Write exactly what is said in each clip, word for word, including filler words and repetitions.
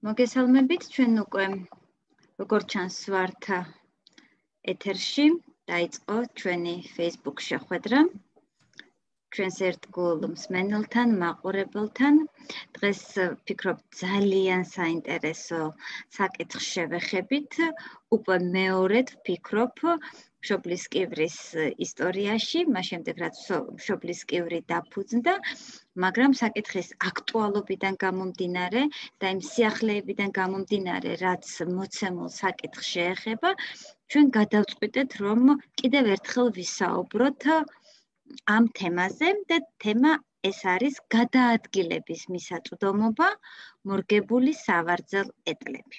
მოგესალმებით, ჩვენ უკვე როგორც ჩანს ვართ ეთერში, დაიწყო ჩვენი Facebook შეხვედრა. ჩვენს ერთგულ მსმენელთან, მაყურებელთან. დღეს ვფიქრობ ძალიან საინტერესო საკითხს შევეხებით. უკვე მეორედ ვფიქრობ მშობლის კივრის ისტორიაში, მას შემდეგ რაც მშობლის კივრი დაფუძნდა, მაგრამ საკითხის აქტუალობიდან გამომდინარე და იმ სიახლეებიდან გამომდინარე, რაც მოცემულ საკითხს შეეხება, ჩვენ გადავწყვიტეთ, რომ კიდევ ერთხელ ვისაუბროთ ამ თემაზე და თემა ეს არის გადაადგილების მისაწვდომობა, მორგებული სავარძელ ეტლები.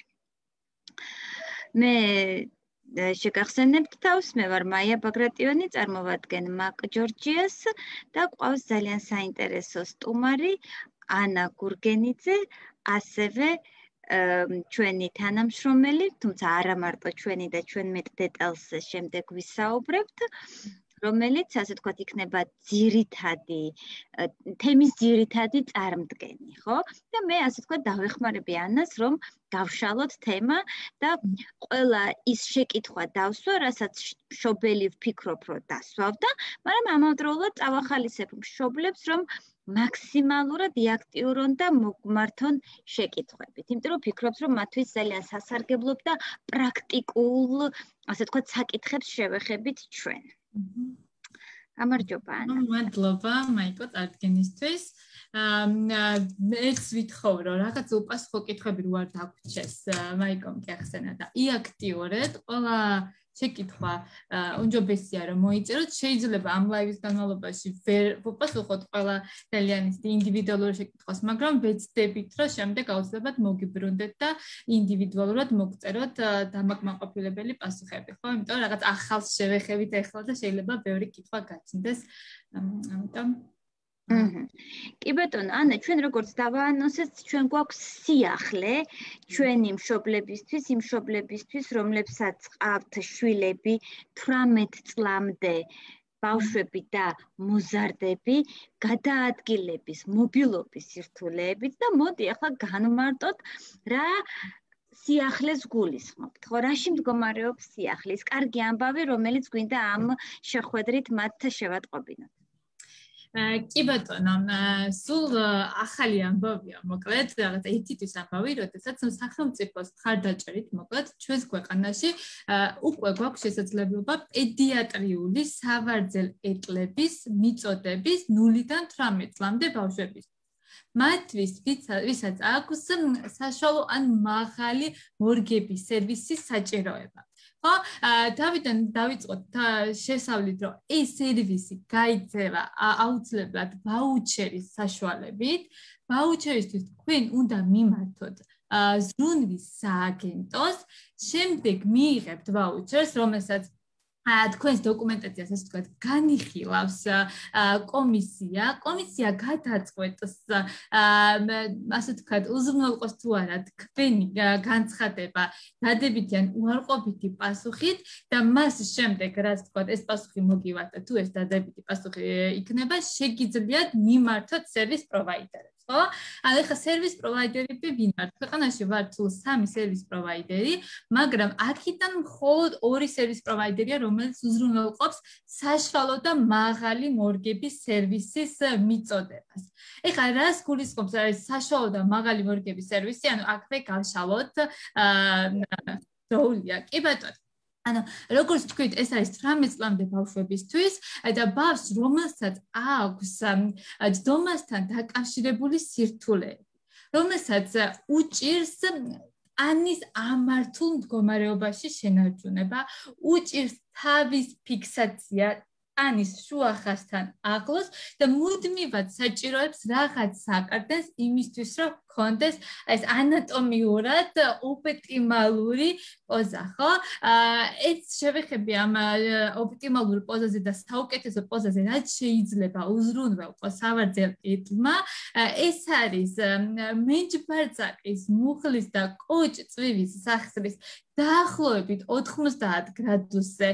მე შეგახსენებთ თავს, მე ვარ მაია ბაგრატიონი, წარმოვადგენ მაკ ჯორჯიას და ყავს ძალიან საინტერესო სტუმარი ანა გურგენიძე, ასევე ჩვენი თანამშრომელი, თუმცა არა მარტო ჩვენი და ჩვენ მეტ დეტალს შემდეგ ვისაუბრებთ, რომელიც, ასე თქვათ, იქნება ძირითადი, თემის ძირითადი წარმდგენი, ხო? და მე, ასე თქვათ, დავეხმარები ანას, რომ გავშალოთ თემა და ყველა ის შეკითხვა დავსვა, რასაც მშობელი ვფიქრობ, რომ დასვავდა, მაგრამ ამავდროულად წავახალისებ მშობლებს, რომ მაქსიმალურად იაქტიურონ და მოგმართონ შეკითხვებით. იმიტომ რომ ვფიქრობთ, რომ მათთვის ძალიან სასარგებლო და პრაქტიკულ, ასე თქვათ, საკითხებს შევეხებით ჩვენ. გამარჯობა ანა. მადლობა მაიკო წარდგენისთვის. მეც ვითხოვ რომ რაღაც უპასუხო კითხვები რო არ დაგვრჩეს მაიკომ კი ახსენა და იაქტიურეთ ყველა შეკითხვა უნჯობესია რომ მოიწეროთ, შეიძლება ამ ლაივის განმავლობაში ვერ ვუპასუხოთ ყველა ძალიან ინდივიდუალურ შეკითხვას, მაგრამ ვეცდებით რომ შემდეგ აუცილებლად მოგიბრუნდეთ და ინდივიდუალურად მოგწეროთ დამაკმაყოფილებელი პასუხები, ხო? იმიტომ რომ რაღაც ახალს შევეხებით ახლა და შეიძლება ბევრი კითხვა გაჩნდეს. ამიტომ კი ბატონო, ანა, ჩვენ როგორც დავაანონსეთ, ჩვენ გვაქვს სიახლე ჩვენი მშობლებისთვის, იმ მშობლებისთვის, რომლებსაც ყავთ შვილები თვრამეტ წლამდე ბავშვები და მოზარდები, გადაადგილების, მობილობის სირთულეებით და მოდი ახლა განვმარტოთ რა სიახლეს გულისხმობთ, ხო, რაში მდგომარეობს სიახლე? ის კარგი ამბავი, რომელიც გვინდა ამ შეხვედრით მათ შევატყობინოთ. კი ბატონო, სულ ახალი ამბავია, მოკლედ, რაღაც ერთი თვის ამბავი, როდესაც სახელმწიფოს მხარდაჭერით, მოკლედ, ჩვენს ქვეყანაში უკვე გვაქვს შესაძლებლობა პედიატრიული სავარძელ ეტლების მიწოდების ნულიდან თვრამეტ წლამდე ბავშვების. მათთვის, ვისაც აქვს საშუალო ან მაღალი მორგების სერვისის საჭიროება. ხო, თავიდან დავიწყოთ შესავლით, რომ ეს სერვისი გაიძევა აუცილებლად ვაუჩერის საშუალებით. ვაუჩერისთვის თქვენ უნდა მიმართოთ ზრუნვის სააგენტოს, შემდეგ მიიღებთ ვაუჩერს, რომელსაც თქვენს დოკუმენტაციას, ასე ვთქვათ, განიხილავს კომისია. კომისია გადაწყვეტს, ასე ვთქვათ, უზრუნველყოს თუ არა თქვენი განცხადება დადებითი ან უარყოფითი პასუხით და მას შემდეგ, რაც ვთქვათ, ეს პასუხი მოგივართ და თუ ეს დადებითი პასუხი იქნება, შეგიძლიათ მიმართოთ სერვის პროვაიდერებს. ხო? ანუ ეხლა სერვის პროვაიდერები ვინ ართ? ქვეყანაში ვართ სულ სამი სერვის პროვაიდერი, მაგრამ აქედან მხოლოდ ორი სერვის პროვაიდერია, რომელიც უზრუნველყოფს საშუალო და მაღალი მორგების სერვისის მიწოდებას. ეხლა რას გულისხმობს არის საშუალო და მაღალი მორგების სერვისი? ანუ აქვე გავშალოთ დროულია. კი ბატონო. ანუ როგორც თქვით, ეს არის თვრამეტ წლამდე ბავშვებისთვის და ბავშვს, რომელსაც აქვს ჯდომასთან დაკავშირებული სირთულეები, რომელსაც უჭირს ანის ამართულ მდგომარეობაში შენარჩუნება, უჭირს თავის ფიქსაცია ანის შუახასთან ახლოს და მუდმივად საჭიროებს რაღაც საკარდენს იმისთვის, რომ კონდეს ეს ანატომიურად ოპტიმალური პოზა, ხო? ეს შევეხები ამ ოპტიმალურ პოზაზე და საუკეთესო პოზაზე, რაც შეიძლება უზრუნველყო სავარძელ ეტლმა, ეს არის მეჯბარწაკის, მუხლის და კოჭ-წვივის სახსრის დაახლოებით ოთხმოცდაათ გრადუსზე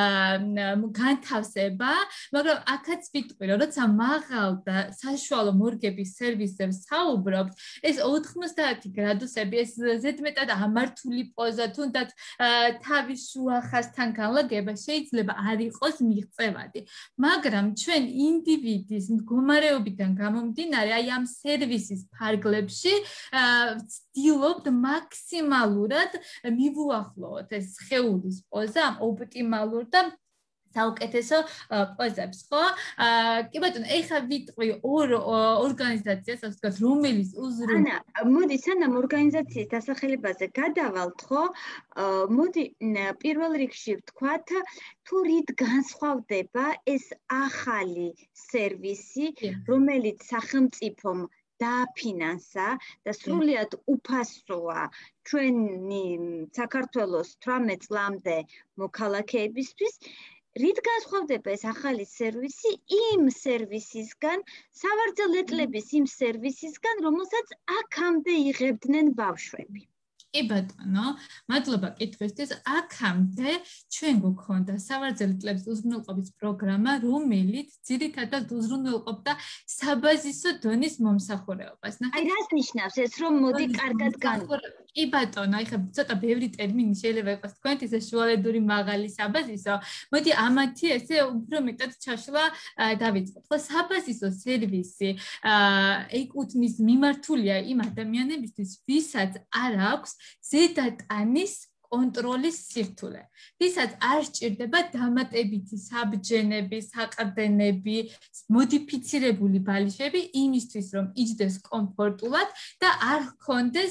განთავსება, მაგრამ აქაც ვიტყვი, რომ როცა მაღალ და საშუალო მორგების სერვისზე ვსაუბრობთ, ეს ოთხმოცდაათი გრადუსები, ეს ზედმეტად ამართული პოზა, თუნდაც თავის შუა ხაზთან განლაგება შეიძლება არ იყოს მიღწევადი. მაგრამ ჩვენ ინდივიდის მდგომარეობიდან გამომდინარე, აი ამ სერვისის ფარგლებში ვცდილობთ მაქსიმალურად მივუახლოვოთ ეს სხეულის პოზა ამ ოპტიმალურ და საუკეთესო პოზებს, ხო? კი ბატონო, ეხლა ვიტყვი ორ ორგანიზაციას, ასე ვთქვათ, რომელიც უზრუნველყოფს. ანა, მოდი სანამ ორგანიზაციის დასახელებაზე გადავალთ, ხო? მოდი პირველ რიგში ვთქვათ, თუ რით განსხვავდება ეს ახალი სერვისი, რომელიც სახელმწიფომ დააფინანსა და სრულიად უფასოა ჩვენი საქართველოს თვრამეტ წლამდე მოქალაქეებისთვის. რით განსხვავდება ეს ახალი სერვისი იმ სერვისისგან, სავარძელებლების იმ სერვისისგან, რომელსაც აქამდე იღებდნენ ბავშვები? კი ბატონო, მადლობა კითხვისთვის. აქამდე ჩვენ გვქონდა სავარძელებლების უზრუნველყოფის პროგრამა, რომელიც ძირითადად უზრუნველყოფდა საბაზისო დონის მომსახურებას. აი, რას ნიშნავს ეს, რომ მოდი კარგად განვიხილოთ? კი ბატონო, აი ხა ცოტა ბევრი ტერმინი შეიძლება იყოს თქვენთვის, ეს შუალედური მაღალი საბაზისო. მოდი ამათი ესე უფრო მეტად ჩაშლა დავიწყოთ. ხო, საბაზისო სერვისი ეკუთვნის მიმართულია იმ ადამიანებისთვის, ვისაც არ აქვს ზედატანის კონტროლის სირთულე. ვისაც არ სჭირდება დამატებითი საბჯენები, საყრდენები, მოდიფიცირებული ბალიშები იმისთვის, რომ იჯდეს კომფორტულად და არ ჰქონდეს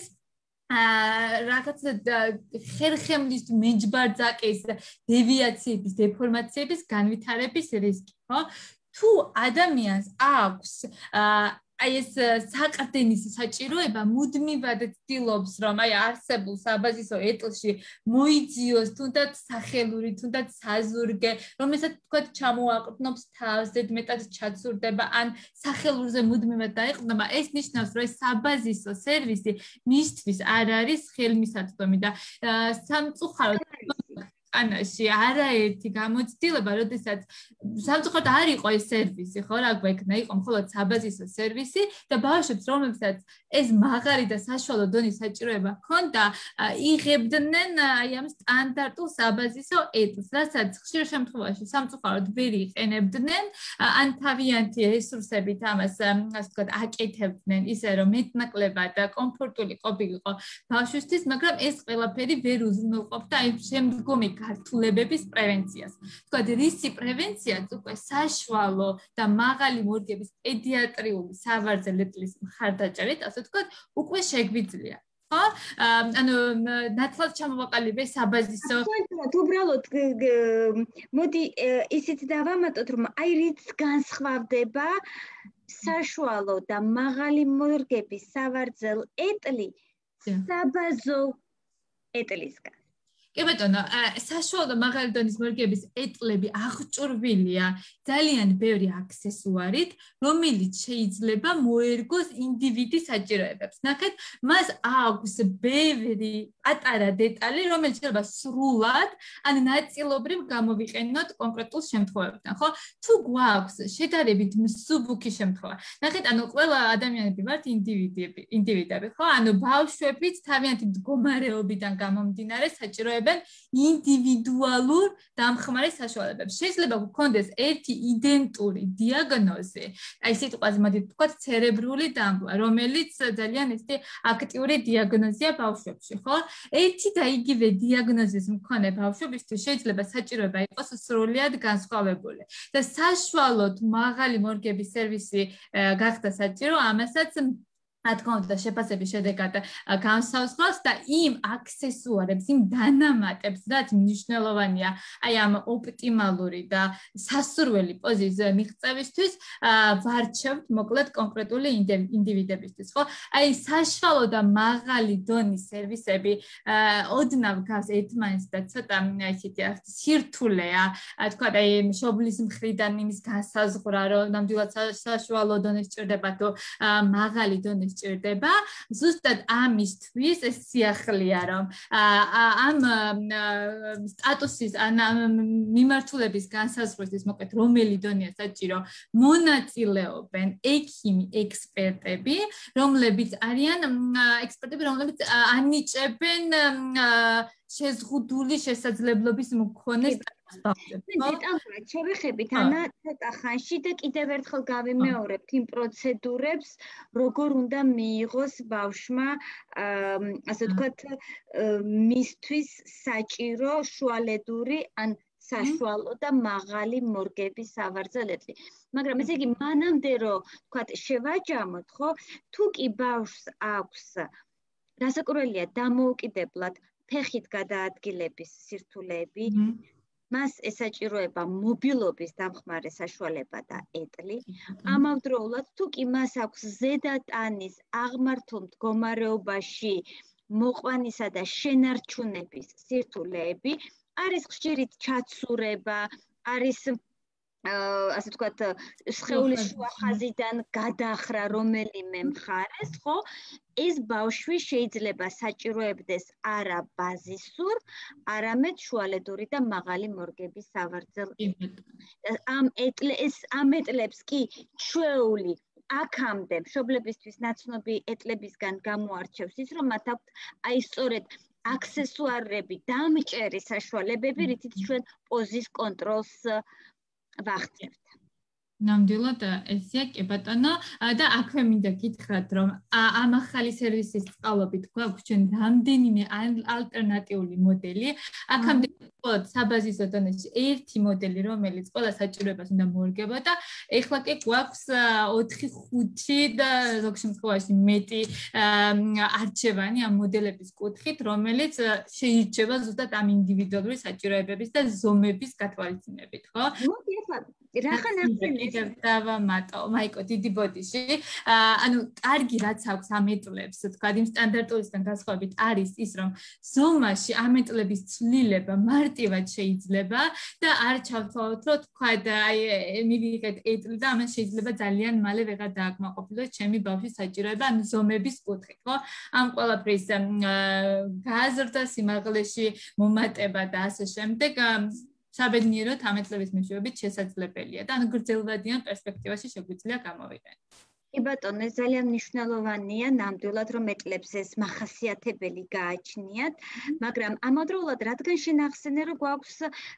რაღაც ხერხემლის მეჯბარძაკის დევიაციების, დეფორმაციების განვითარების რისკი, ხო? თუ ადამიანს აქვს აი ეს საყრდენის საჭიროება, მუდმივად ცდილობს, რომ აი არსებულ საბაზისო ეტლში მოიძიოს თუნდაც სახელური, თუნდაც საზურგე, რომელსაც თქვა ჩამოაყრდნობს თავს, ზედმეტად ჩაცურდება, ან სახელურზე მუდმივად დაეყრდნობა, ეს ნიშნავს, რომ ეს საბაზისო სერვისი მისთვის არ არის ხელმისაწვდომი და სამწუხაროდ ანაში არაერთი გამოცდილება, როდესაც სამწუხაროდ არ იყო ეს სერვისი, ხო, რა გვექნა, იყო მხოლოდ საბაზისო სერვისი და ბავშვებს, რომლებსაც ეს მაღალი და საშუალო დონის საჭიროება ჰქონდა, იღებდნენ აი ამ სტანდარტულ საბაზისო ეტლს, რასაც ხშირ შემთხვევაში სამწუხაროდ ვერ იყენებდნენ, ან თავიანთი რესურსებით ამას, ასე ვთქვათ, აკეთებდნენ ისე, რომ მეტნაკლებად და კომფორტული ყოფილიყო ბავშვისთვის, მაგრამ ეს ყველაფერი ვერ უზრუნველყოფდა აი შემდგომი გართულებების პრევენციას. თქვათ, რისი პრევენციაც უკვე საშუალო და მაღალი მორგების პედიატრიული სავარძელებლის მხარდაჭერით, ასე ვთქვათ, უკვე შეგვიძლია. ხო? ანუ ნათლად ჩამოვაყალიბე საბაზისო. ახლა უბრალოდ მოდი ისიც დავამატოთ, რომ აი რიც განსხვავდება საშუალო და მაღალი მორგების სავარძელ ეტლი საბაზო ეტლისგან. კი ბატონო, საშუალო და მაღალი დონის მორგების ეტლები აღჭურვილია ძალიან ბევრი აქსესუარით, რომელიც შეიძლება მოერგოს ინდივიდის საჭიროებებს. ნახეთ, მას აქვს ბევრი პატარა დეტალი, რომელიც შეიძლება სრულად ან ნაწილობრივ გამოვიყენოთ კონკრეტულ შემთხვევებთან, ხო? თუ გვაქვს შედარებით მსუბუქი შემთხვევა. ნახეთ, ანუ ყველა ადამიანები ვართ ინდივიდები, ინდივიდები, ხო? ანუ ბავშვებიც თავიანთი მდგომარეობიდან გამომდინარე საჭიროებენ ინდივიდუალურ დამხმარე საშუალებებს. შეიძლება გქონდეს ერთი იდენტური დიაგნოზი, აი სიტყვაზე მოდი ვთქვათ ცერებრული დამბლა, რომელიც ძალიან ესეთი აქტიური დიაგნოზია ბავშვებში, ხო? ერთი და იგივე დიაგნოზის მქონე ბავშვებისთვის შეიძლება საჭიროება იყოს სრულიად განსხვავებული. და საშუალოდ მაღალი მორგების სერვისი გახდა საჭირო, ამასაც რა თქმა უნდა შეფასების შედეგად განსაზღვრავს და იმ აქსესუარებს, იმ დანამატებს, რაც მნიშვნელოვანია აი ამ ოპტიმალური და სასურველი პოზის მიღწევისთვის, ვარჩევთ მოკლედ კონკრეტული ინდივიდებისთვის, ხო? აი საშუალო და მაღალი დონის სერვისები ოდნავ გავს ერთმანეთს და ცოტა ისეთი სირთულეა, თქვა აი მშობლის მხრიდან იმის განსაზღვრა, რომ ნამდვილად საშუალო დონის სჭირდება თუ მაღალი დონის სჭირდება ზუსტად ამისთვის ეს სიახლეა რომ ამ სტატუსის ან მიმართულების განსაზღვრისთვის მოკლედ რომელი დონეა საჭირო მონაწილეობენ ექიმი ექსპერტები რომლებიც არიან ექსპერტები რომლებიც ანიჭებენ შეზღუდული შესაძლებლობის მქონე სტატუსს დეტალურად შევეხებით ანა ცოტა ხანში და კიდევ ერთხელ გავიმეორებთ იმ პროცედურებს როგორ უნდა მიიღოს ბავშვმა ასე ვთქვათ მისთვის საჭირო შუალედური ან საშუალო და მაღალი მორგების სავარძელებლი. მაგრამ ესე იგი მანამდე რომ ვთქვათ შევაჯამოთ, ხო? თუ კი ბავშვს აქვს რასაკვირველია დამოუკიდებლად ფეხით გადაადგილების სირთულეები, მას ესაჭიროება მობილობის დამხმარე საშუალება და ეტლი. ამავდროულად თუ კი მას აქვს ზედატანის აღმართულ მდგომარეობაში მოყვანისა და შენარჩუნების სირთულეები, არის ხშირით ჩაცურება, არის ასე ვთქვათ, სხეულის შუა ხაზიდან გადახრა რომელიმე მხარეს, ხო? ეს ბავშვი შეიძლება საჭიროებდეს არა ბაზისურ, არამედ შუალედური და მაღალი მორგების სავარძელებლად. ამ ეტლებს ამ ეტლებს კი ჩვეული აქამდე მშობლებისთვის ნაცნობი ეტლებისგან გამოარჩევს ის, რომ მათ აქვთ აი სწორედ აქსესუარები, დამჭერი საშუალებები, რითიც ჩვენ პოზის კონტროლს ვახცევთ. ნამდვილად ესეა კი ბატონო და აქვე მინდა გითხრათ რომ ამ ახალი სერვისის წყალობით გვაქვს ჩვენ რამდენიმე ალტერნატიული მოდელი აქამდე მხოლოდ საბაზისო დონეში ერთი მოდელი რომელიც ყველა საჭიროებას უნდა მოერგება და ეხლა კი გვაქვს ოთხი ხუთი და ზოგ შემთხვევაში მეტი არჩევანი ამ მოდელების კუთხით რომელიც შეირჩება ზუსტად ამ ინდივიდუალური საჭიროებების და ზომების გათვალისწინებით ხო? მოდი ახლა რახან ახსენე დავამატო მაიკო დიდი ბოდიში ანუ კარგი რაც აქვს ამ ეტლებს თქვა იმ სტანდარტულისგან განსხვავებით არის ის რომ ზომაში ამ ეტლების ცვლილება მარტივად შეიძლება და არ ჩავთვალოთ რომ თქვა აი მივიღეთ ეტლი და ამას შეიძლება ძალიან მალე ვეღარ დააკმაყოფილოთ ჩემი ბავშვის საჭიროება ან ზომების კუთხით ხო ამ ყველაფრის გაზრდა სიმაღლეში მომატება და ასე შემდეგ საბედნიეროდ ამ ეტლების მეშვეობით შესაძლებელია და ან გრძელვადიან პერსპექტივაში შეგვიძლია გამოვიყენოთ. კი ბატონო, ეს ძალიან მნიშვნელოვანია ნამდვილად რომ ეტლებს ეს მახასიათებელი გააჩნიათ, მაგრამ ამავდროულად რადგან შენ ახსენე რომ გვაქვს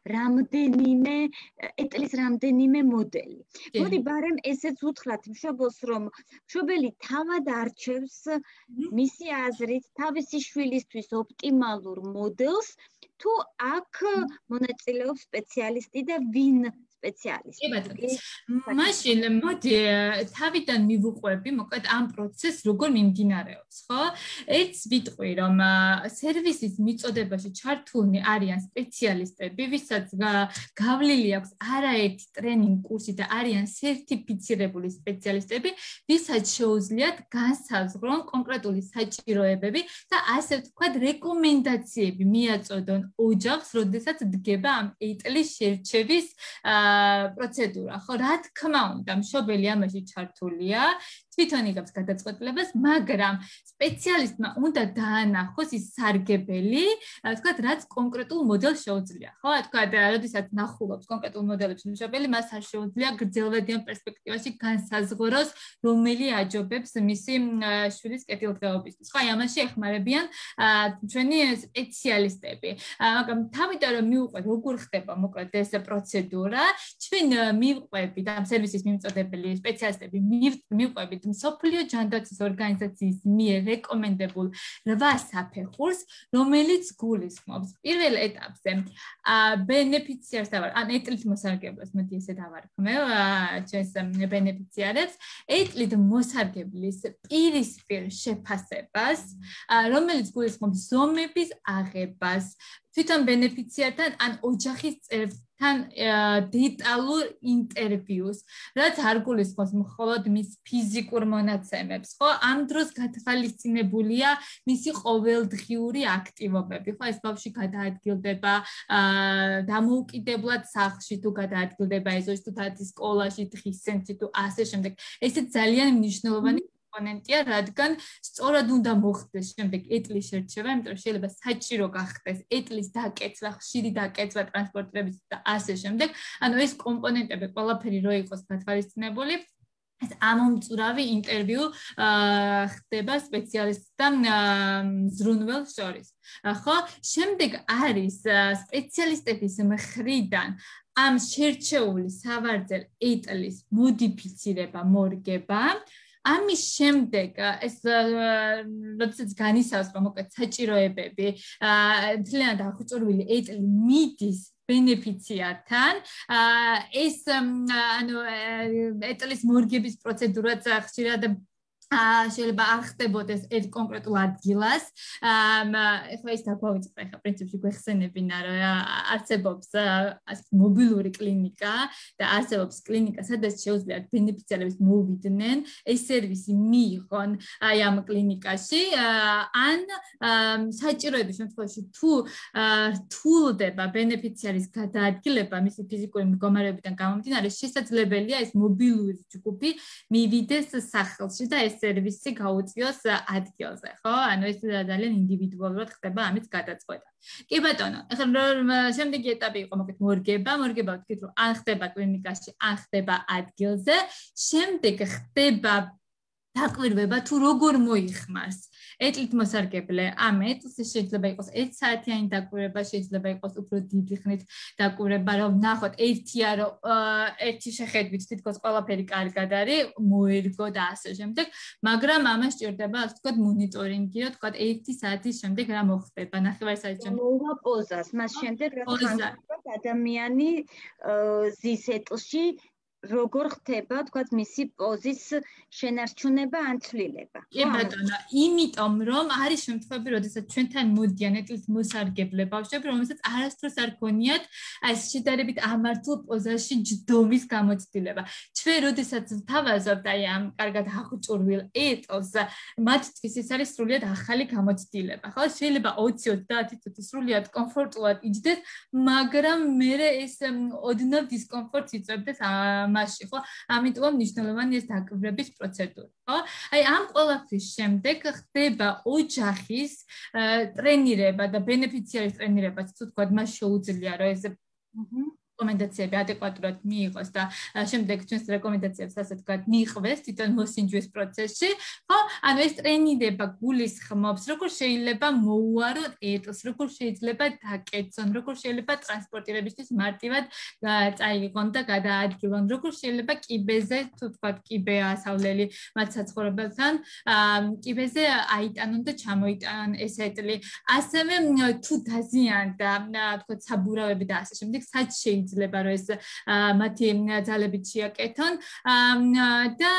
რამდენიმე ეტლის რამდენიმე მოდელი. მოდი ბარემ ესეც უთხრათ მშობელს რომ მშობელი თავად არჩევს მისი აზრით თავისი შვილისთვის ოპტიმალურ მოდელს თუ აქ მონაწილეობს სპეციალისტი და ვინ სპეციალისტი. კი ბატონო. მაშინ მოდი თავიდან მივუყვები, მოკლედ ამ პროცესს როგორ მიმდინარეობს, ხო? ერთ ვიტყვი რომ სერვისის მიწოდებაში ჩართულნი არიან სპეციალისტები, ვისაც გავლილი აქვს არაერთი ტრენინგ კურსი და არიან სერტიფიცირებული სპეციალისტები, ვისაც შეუძლიათ განსაზღვრონ კონკრეტული საჭიროებები და ასე ვთქვათ რეკომენდაციები მიაწოდონ ოჯახს, როდესაც დგება ამ ეტლის შერჩევის პროცედურა, ხო, რა თქმა უნდა, მშობელი ამაში ჩართულია, თვითონ იღებს გადაწყვეტილებას, მაგრამ სპეციალისტმა უნდა დაანახოს ის სარგებელი, ვთქვათ, რაც კონკრეტულ მოდელს შეუძლია, ხო? ვთქვათ, როდესაც ნახულობს კონკრეტულ მოდელებს მშობელი, მას არ შეუძლია გრძელვადიან პერსპექტივაში განსაზღვროს, რომელი აჯობებს მისი შვილის კეთილდღეობისთვის. ხო, აი ამაში ეხმარებიან ჩვენი სპეციალისტები. მაგრამ თავიდან რომ მივუყვეთ, როგორ ხდება მოკლედ ეს პროცედურა, ჩვენ მივყვებით ამ სერვისის მიმწოდებელი სპეციალისტები მივყვებით მსოფლიო ჯანდაცვის ორგანიზაციის მიერ რეკომენდებულ რვა საფეხურს, რომელიც გულისხმობს პირველ ეტაპზე ბენეფიციარს და ან ეტლით მოსარგებლებს, მოდი ესე დავარქმევ ჩვენს ბენეფიციარებს, ეტლით მოსარგებლის პირისპირ შეფასებას, რომელიც გულისხმობს ზომების აღებას, თვითონ ბენეფიციართან ან ოჯახის წევრთან დეტალურ ინტერვიუს, რაც არ გულისხმობს მხოლოდ მის ფიზიკურ მონაცემებს, ხო? ამ დროს გათვალისწინებულია მისი ყოველდღიური აქტივობები, ხო? ეს ბავშვი გადაადგილდება დამოუკიდებლად სახლში თუ გადაადგილდება ეზოში თუ დადის სკოლაში დღის ცენტრში თუ ასე შემდეგ. ესე ძალიან მნიშვნელოვანი კომპონენტია, რადგან სწორად უნდა მოხდეს შემდეგ ეტლის შერჩევა, იმიტომ რომ შეიძლება საჭირო გახდეს ეტლის დაკეცვა, ხშირი დაკეცვა ტრანსპორტირების და ასე შემდეგ. ანუ ეს კომპონენტები ყველაფერი რო იყოს გათვალისწინებული, ეს ამომწურავი ინტერვიუ ხდება სპეციალისტთან ზრუნველს შორის. ხო, შემდეგ არის სპეციალისტების მხრიდან ამ შერჩეული სავარძელ ეტლის მოდიფიცირება, მორგება. ამის შემდეგ ეს როდესაც განისავს რომ მოკლედ საჭიროებები მთლიანად აღჭურვილი ეტლი მიდის ბენეფიციართან ეს ანუ ეტლის მორგების პროცედურაც ხშირად შეიძლება არ ხდებოდეს ერთ კონკრეტულ ადგილას. ეხლა ის დაგვავიწყდა, ეხლა პრინციპში გვეხსენებინა, რომ არსებობს მობილური კლინიკა და არსებობს კლინიკა, სადაც შეუძლიათ ბენეფიციარებს მოვიდნენ, ეს სერვისი მიიღონ აი ამ კლინიკაში, ან საჭიროების შემთხვევაში თუ რთულდება ბენეფიციარის გადაადგილება მისი ფიზიკური მდგომარეობიდან გამომდინარე, შესაძლებელია ეს მობილური ჯგუფი მივიდეს სახლში და ეს სერვისი გაუწიოს ადგილზე, ხო? ანუ ეს ძალიან ინდივიდუალურად ხდება ამის გადაწყვეტა. კი ბატონო, ახლა შემდეგი ეტაპი იყო მოკლედ მორგება, მორგება ვთქვით, რომ ან ხდება კლინიკაში, ან ხდება ადგილზე, შემდეგ ხდება დაკვირვება თუ როგორ მოიხმარს ეტლით მოსარგებლე ამ ეტლს შეიძლება იყოს ერთ საათიანი დაკვირვება, შეიძლება იყოს უფრო დიდი ხნით დაკვირვება, რომ ნახოთ ერთია რომ ერთი შეხედვით თითქოს ყველაფერი კარგად არის, მოერგო და ასე შემდეგ, მაგრამ ამას სჭირდება ასე ვთქვათ მონიტორინგი, რომ ვთქვათ ერთი საათის შემდეგ რა მოხდება, ნახევარი საათის შემდეგ მოუვა პოზას, მას შემდეგ რა ხდება ადამიანი ზის ეტლში როგორ ხდება, თქვათ, მისი პოზის შენარჩუნება ან ცვლილება. კი ბატონო, იმიტომ რომ არის შემთხვევები, როდესაც ჩვენთან მოდიან ეტლის მოსარგებლე ბავშვები, რომელსაც არასდროს არ ქონიათ ეს შედარებით ამართულ პოზაში ჯდომის გამოცდილება. ჩვენ როდესაც ვთავაზობთ აი ამ კარგად აღჭურვილ ეტლს, მათთვის ეს არის სრულიად ახალი გამოცდილება. ხო, შეიძლება ოცი ოცდაათი წუთი სრულიად კომფორტულად იჯდეს, მაგრამ მერე ეს ოდნავ დისკომფორტს იწვევდეს მასში, ხო? ამიტომ მნიშვნელოვანია ეს დაკვირვების პროცედურა, ხო? აი ამ ყველაფრის შემდეგ ხდება ოჯახის ტრენირება და ბენეფიციარის ტრენირება, თუ თქვა, მას შეუძლია რომ ეს რეკომენდაციები ადეკვატურად მიიღოს და შემდეგ ჩვენს რეკომენდაციებს ასე ვთქვათ, მიიღოს თვითონ მოსინჯვის პროცესში, ხო? ანუ ეს ტრენირება გულისხმობს, როგორ შეიძლება მოუარონ ეტლს, როგორ შეიძლება დაკეცონ, როგორ შეიძლება ტრანსპორტირებისთვის მარტივად წაიღონ და გადაადგილონ, როგორ შეიძლება კიბეზე, თუ ვთქვათ, კიბე ასავლელი მათ საცხოვრებელთან, კიბეზე აიტანონ და ჩამოიტანონ ეს ეტლი. ასევე თუ დაზიანდა, ვთქვათ, საბურავები და ასე შემდეგ, სად შეიძლება ძლება რომ ეს მათი ძალებით შეაკეთონ და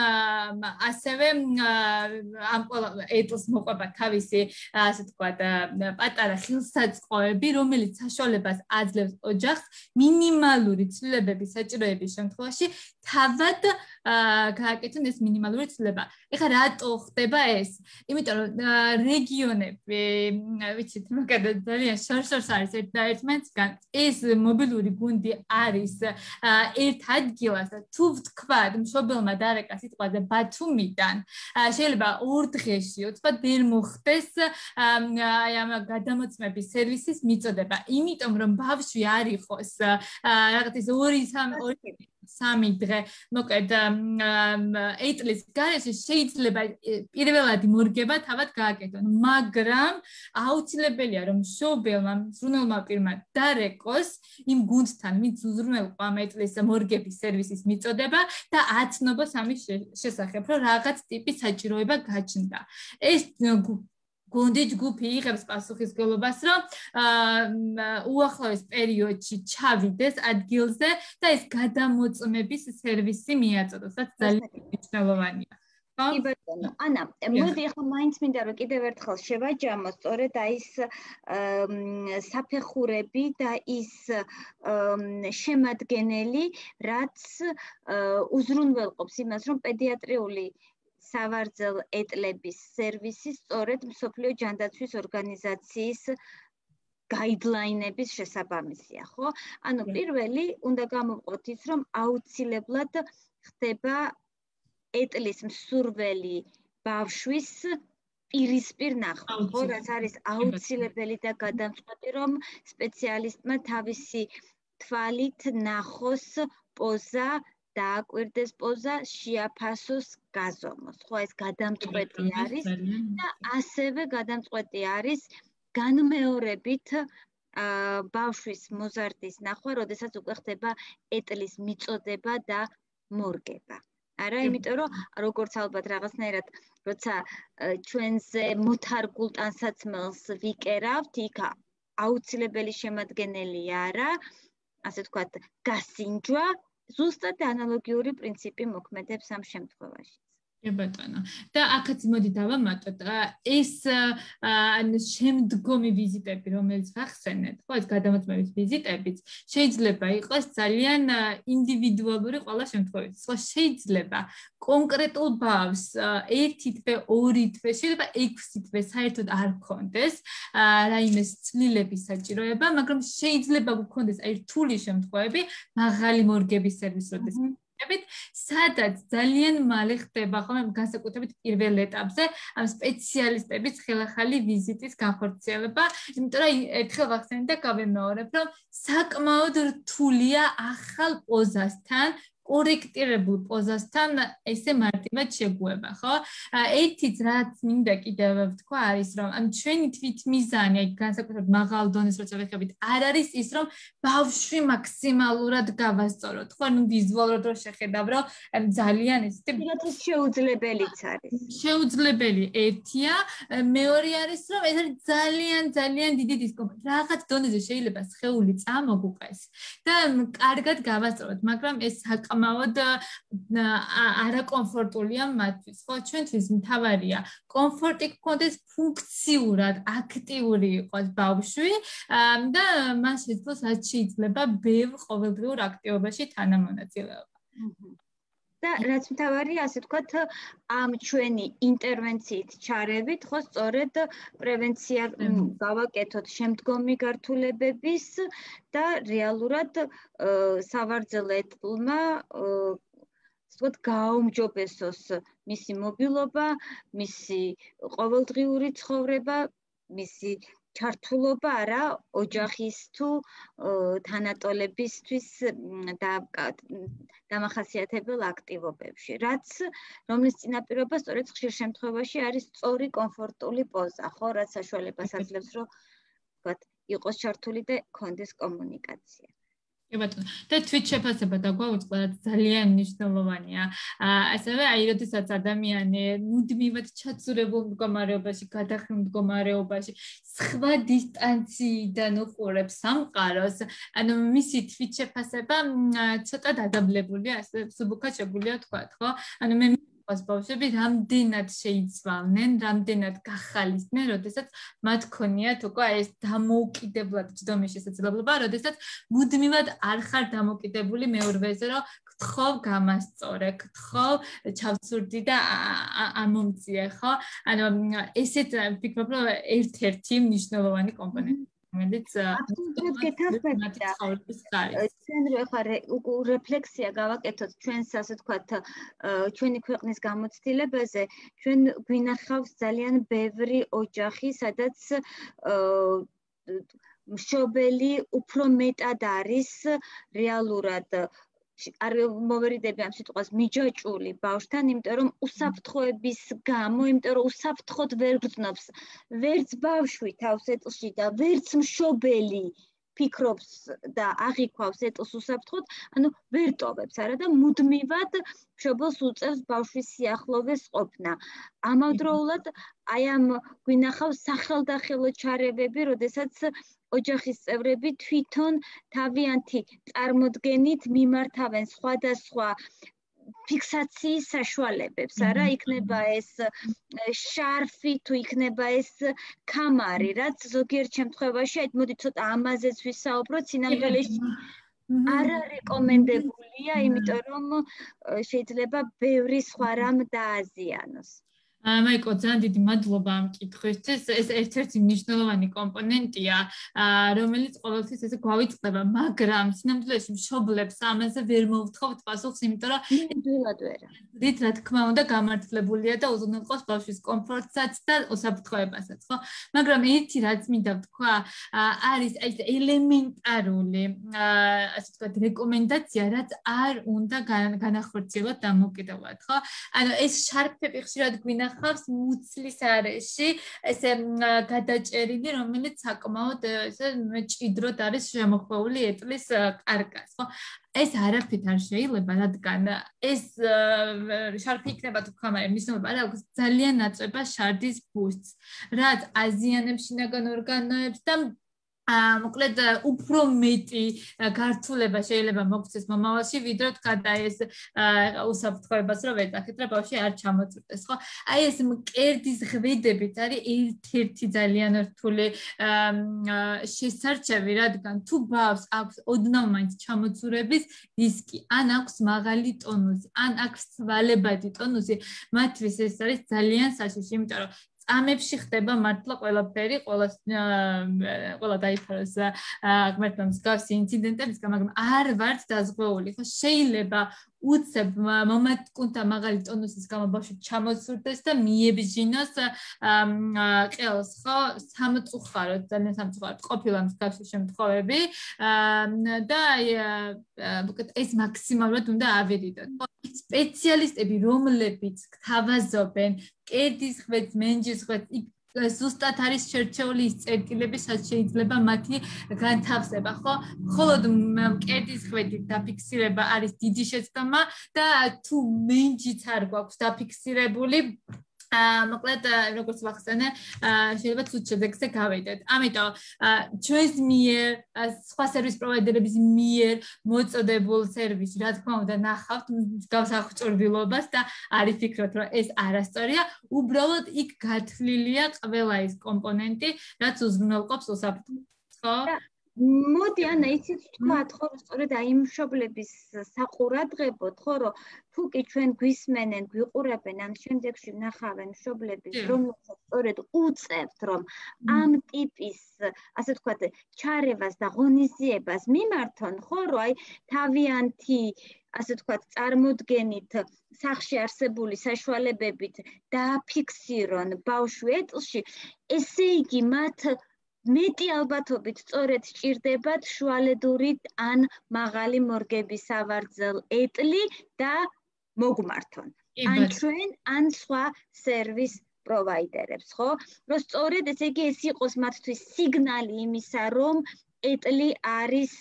ასევე ამ ეტლს მოყვება თავისი ასე ვთქვათ პატარა ხილსაწყოები, რომელიც საშუალებას აძლევს ოჯახს მინიმალური ცვლილებების საჭიროების შემთხვევაში თავად გააკეთონ ეს მინიმალური ცვლილება. ეხლა რატო ხდება ეს? იმიტომ რომ რეგიონები, ვიცით, მაგალითად ძალიან შორს-შორს არის ერთ და ერთმანეთსგან ეს მობილური გუნდი არის ერთ ადგილას და თუ ვთქვათ, მშობელმა დარეკა სიტყვაზე ბათუმიდან, შეიძლება ორ დღეში, ვთქვათ, ვერ მოხდეს აი ამ გადამოწმების სერვისის მიწოდება, იმიტომ რომ ბავშვი არ იყოს რაღაც ის ორი სამი დღე მოკლედ ეტლის გარეშე შეიძლება პირველადი მორგება თავად გააკეთონ, მაგრამ აუცილებელია რომ მშობელმა ზრუნველმა პირმა დარეკოს იმ გუნდთან, ვინც უზრუნველყო ამ ეტლის მორგების სერვისის მიწოდება და აცნობს ამის შესახებ, რომ რაღაც ტიპის საჭიროება გაჩნდა. ეს გუნდი ჯგუფი იღებს პასუხისმგებლობას, რომ უახლოეს პერიოდში ჩავიდეს ადგილზე და ეს გადამოწმების სერვისი მიაწოდოს, რაც ძალიან მნიშვნელოვანია. კი ბატონო, ანა, მოდი ახლა მაინც მინდა რომ კიდევ ერთხელ შევაჯამო სწორედ აი ეს საფეხურები და ის შემადგენელი, რაც უზრუნველყოფს იმას, რომ პედიატრიული სავარძელ ეტლების სერვისი სწორედ მსოფლიო ჯანდაცვის ორგანიზაციის გაიდლაინების შესაბამისია, ხო? ანუ პირველი უნდა გამოვყოთ ის, რომ აუცილებლად ხდება ეტლის მსურველი ბავშვის პირისპირ ნახვა, ხო, რაც არის აუცილებელი და გადამწყვეტი, რომ სპეციალისტმა თავისი თვალით ნახოს პოზა, დააკვირდეს პოზა, შეაფასოს, გაზომოს. ხო, ეს გადამწყვეტი არის და ასევე გადამწყვეტი არის განმეორებით ბავშვის მოზარდის ნახვა, როდესაც უკვე ხდება ეტლის მიწოდება და მორგება. არა, იმიტომ რომ როგორც ალბათ რაღაცნაირად როცა ჩვენზე მოთარგულ ტანსაცმელს ვიკერავთ, იქ აუცილებელი შემადგენელი არა, ასე ვთქვათ, გასინჯვა, ზუსტად ანალოგიური პრინციპი მოქმედებს ამ შემთხვევაში. ბატონო. და აქაც მოდი დავამატოთ, ეს ანუ შემდგომი ვიზიტები, რომელიც ახსენეთ, ხო, ეს გადამოწმების ვიზიტებიც შეიძლება იყოს ძალიან ინდივიდუალური ყველა შემთხვევაში. ხო, შეიძლება კონკრეტულ ბავშვს ერთი თვე, ორი თვე, შეიძლება ექვსი თვე საერთოდ არ გქონდეს რაიმე ცვლილების საჭიროება, მაგრამ შეიძლება გქონდეს აი რთული შემთხვევები, მაღალი მორგების სერვისი, როდესაც სადაც ძალიან მალე ხდება ხოლმე განსაკუთრებით პირველ ეტაპზე ამ სპეციალისტების ხელახალი ვიზიტის განხორციელება, იმიტომ რომ ერთხელ ვახსენე და გავემეორებ, რომ საკმაოდ რთულია ახალ პოზასთან კორექტირებულ პოზასთან ესე მარტივად შეგუება, ხო? ერთიც რაც მინდა კიდევ ვთქვა არის, რომ ამ ჩვენი თვითმიზანი, აი განსაკუთრებით მაღალ დონეს როცა ვეხებით, არ არის ის, რომ ბავშვი მაქსიმალურად გავასწოროთ, ხო? ნუ ვიზუალურად რო შეხედავ, რომ ძალიან ესეთი ეს შეუძლებელიც არის. შეუძლებელი ერთია, მეორე არის, რომ ეს არის ძალიან ძალიან დიდი დისკომფორტი. რაღაც დონეზე შეიძლება სხეული წამოგუყეს და კარგად გავასწოროთ, მაგრამ ეს საკმაოდ არაკომფორტულია მათთვის, ხო, ჩვენთვის მთავარია კომფორტი გქონდეს, ფუნქციურად აქტიური იყოს ბავშვი და მას შეძლოს რაც შეიძლება ბევრ ყოველდღიურ აქტივობაში თანამონაწილეობა. და რაც მთავარია, ასე ვთქვათ, ამ ჩვენი ინტერვენციით ჩარევით, ხო, სწორედ პრევენცია გავაკეთოთ შემდგომი გართულებების და რეალურად სავარძელ ეტლმა ვთქვათ, გააუმჯობესოს მისი მობილობა, მისი ყოველდღიური ცხოვრება, მისი ჩართულობა არა ოჯახის თუ თანატოლებისთვის დამახასიათებელ აქტივობებში, რაც რომლის წინაპირობა სწორედ ხშირ შემთხვევაში არის სწორი კომფორტული პოზა, ხო, რაც საშუალებას აძლევს, რომ ვთქვათ, იყოს ჩართული და გქონდეს კომუნიკაცია. ბატონო, და თვით შეფასება დაგვაუწყდა ძალიან მნიშვნელოვანია. ასევე აი, როდესაც ადამიანი მუდმივად ჩაცურებულ მდგომარეობაში, გადახრილ მდგომარეობაში, სხვა დისტანციიდან უყურებს სამყაროს, ანუ მისი თვით შეფასება ცოტა დადაბლებულია, ასე მსუბუქად შეგვიძლია ვთქვათ, ხო? ანუ მე ბავშვები რამდენად შეიცვალნენ, რამდენად გახალისდნენ, როდესაც მათ ქონიათ უკვე ეს დამოუკიდებლად ჯდომის შესაძლებლობა, როდესაც მუდმივად არ ხარ დამოკიდებული მეორეზე, რომ გთხოვ გამასწორე, გთხოვ ჩავსურდი და ამომწიე, ხო? ანუ ესეც ვფიქრობ, რომ ერთ-ერთი მნიშვნელოვანი კომპონენტი რომელიც აბსოლუტურად გეთანხმებია. ჩვენ ახლა რეფლექსია გავაკეთოთ ჩვენს ასე ვთქვათ ჩვენი ქვეყნის გამოცდილებაზე, ჩვენ გვინახავს ძალიან ბევრი ოჯახი, სადაც მშობელი უფრო მეტად არის რეალურად არ მოვერიდები ამ სიტყვას მიჯაჭული ბავშვთან, იმიტომ რომ უსაფრთხოების გამო, იმიტომ რომ უსაფრთხოდ ვერ გრძნობს ვერც ბავშვი თავს ეტლში და ვერც მშობელი ფიქრობს და აღიქვავს ეტლს უსაფრთხოდ, ანუ ვერ ტოვებს არა და მუდმივად მშობელს უწევს ბავშვის სიახლოვეს ყოფნა. ამავდროულად აი ამ გვინახავს სახელდახელო ჩარევები, როდესაც ოჯახის წევრები თვითონ თავიანთი წარმოდგენით მიმართავენ სხვადასხვა ფიქსაციის საშუალებებს, არა, იქნება ეს შარფი თუ იქნება ეს კამარი, რაც ზოგიერთ შემთხვევაში, აი მოდი ცოტა ამაზეც ვისაუბროთ, სინამდვილეში არ არეკომენდებულია, იმიტომ რომ შეიძლება ბევრი სხვა რამ დააზიანოს. მაიკო, ძალიან დიდი მადლობა ამ კითხვისთვის. ეს ერთ-ერთი მნიშვნელოვანი კომპონენტია, რომელიც ყოველთვის ესე გვავიწყდება, მაგრამ სინამდვილეში მშობლებს ამაზე ვერ მოვთხოვთ პასუხს, იმიტომ რომ ნამდვილად ვერა. რით რა თქმა უნდა გამართლებულია და უზრუნველყოფს ბავშვის კომფორტსაც და უსაფრთხოებასაც, ხო? მაგრამ ერთი რაც მინდა ვთქვა, არის ეს ელემენტარული, ასე ვთქვათ, რეკომენდაცია, რაც არ უნდა განახორციელოთ დამოუკიდებლად, ხო? ანუ ეს შარფები ხშირად გვინახავს მუცლის არეში, ესე გადაჭერილი, რომელიც საკმაოდ ესე ჭიდროდ არის შემოხვეული ეტლის კარკას, ხო? ეს არაფრით არ შეიძლება, რადგან ეს შარფი იქნება თუ ხამარი, მნიშვნელობა არ აქვს ძალიან ნაწება შარდის ბურთს, რაც აზიანებს შინაგან ორგანოებს და მოკლედ უფრო მეტი გართულება შეიძლება მოგცეს მომავალში, ვიდრე თქვა ეს უსაფრთხოებას რომ ვეძახით რა ბავშვი არ ჩამოწვდეს, ხო? აი ეს მკერდის ღვედებით არის ერთ-ერთი ძალიან რთული შესარჩევი, რადგან თუ ბავშვს აქვს ოდნავ მაინც ჩამოწურების რისკი, ან აქვს მაღალი ტონუსი, ან აქვს ცვალებადი ტონუსი, მათთვის ეს არის ძალიან საშიში, იმიტომ რომ წამებში ხდება მართლა ყველაფერი, ყველა ყველა დაიფაროს ღმერთმა მსგავსი ინციდენტებისგან, მაგრამ არ ვართ დაზღვეული, ხო? შეიძლება უცებ მომატკუნთა მაღალი ტონუსის გამო ბავშვი ჩამოცურდეს და მიებჟინოს ყელს, ხო? სამწუხაროდ, ძალიან სამწუხაროდ ყოფილა მსგავსი შემთხვევები და ეს მაქსიმალურად უნდა ავერიდოთ. სპეციალისტები, რომლებიც გთავაზობენ კერდის ღვედს, მენჯის ღვედს, ზუსტად არის შერჩეული ის წერტილები, სადაც შეიძლება მათი განთავსება, ხო? მხოლოდ კერდის ღვედით დაფიქსირება არის დიდი შეცდომა და თუ მენჯიც არ გვაქვს დაფიქსირებული, მოკლედ როგორც ვახსენე, შეიძლება ცუდ შედეგზე გავედეთ. ამიტომ ჩვენს მიერ, სხვა სერვის პროვაიდერების მიერ მოწოდებულ სერვისს, რა თქმა უნდა, ნახავთ მსგავს აღჭურვილობას და არ იფიქროთ, რომ ეს არასწორია, უბრალოდ იქ გათვლილია ყველა ის კომპონენტი, რაც უზრუნველყოფს უსაფრთხოებას, ხო? მოდი ანა იცით თქვათ, ხო, სწორედ აი მშობლების საყურადღებოდ, ხო, რომ თუ კი ჩვენ გვისმენენ, გვიყურებენ, ან შემდეგში ვნახავენ მშობლების, რომელსაც სწორედ უწევთ, რომ ამ ტიპის, ასე ვთქვათ, ჩარევას და ღონისძიებას მიმართონ, ხო, რომ აი თავიანთი, ასე ვთქვათ, წარმოდგენით სახლში არსებული საშუალებებით დააფიქსირონ ბავშვი ეტლში, ესე იგი მათ მეტი ალბათობით სწორედ სჭირდებათ შუალედური ან მაღალი მორგების სავარძელ ეტლი და მოგმართონ. ან ჩვენ, ან სხვა სერვის პროვაიდერებს, ხო? რომ სწორედ ესე იგი ეს იყოს მათთვის სიგნალი იმისა, რომ ეტლი არის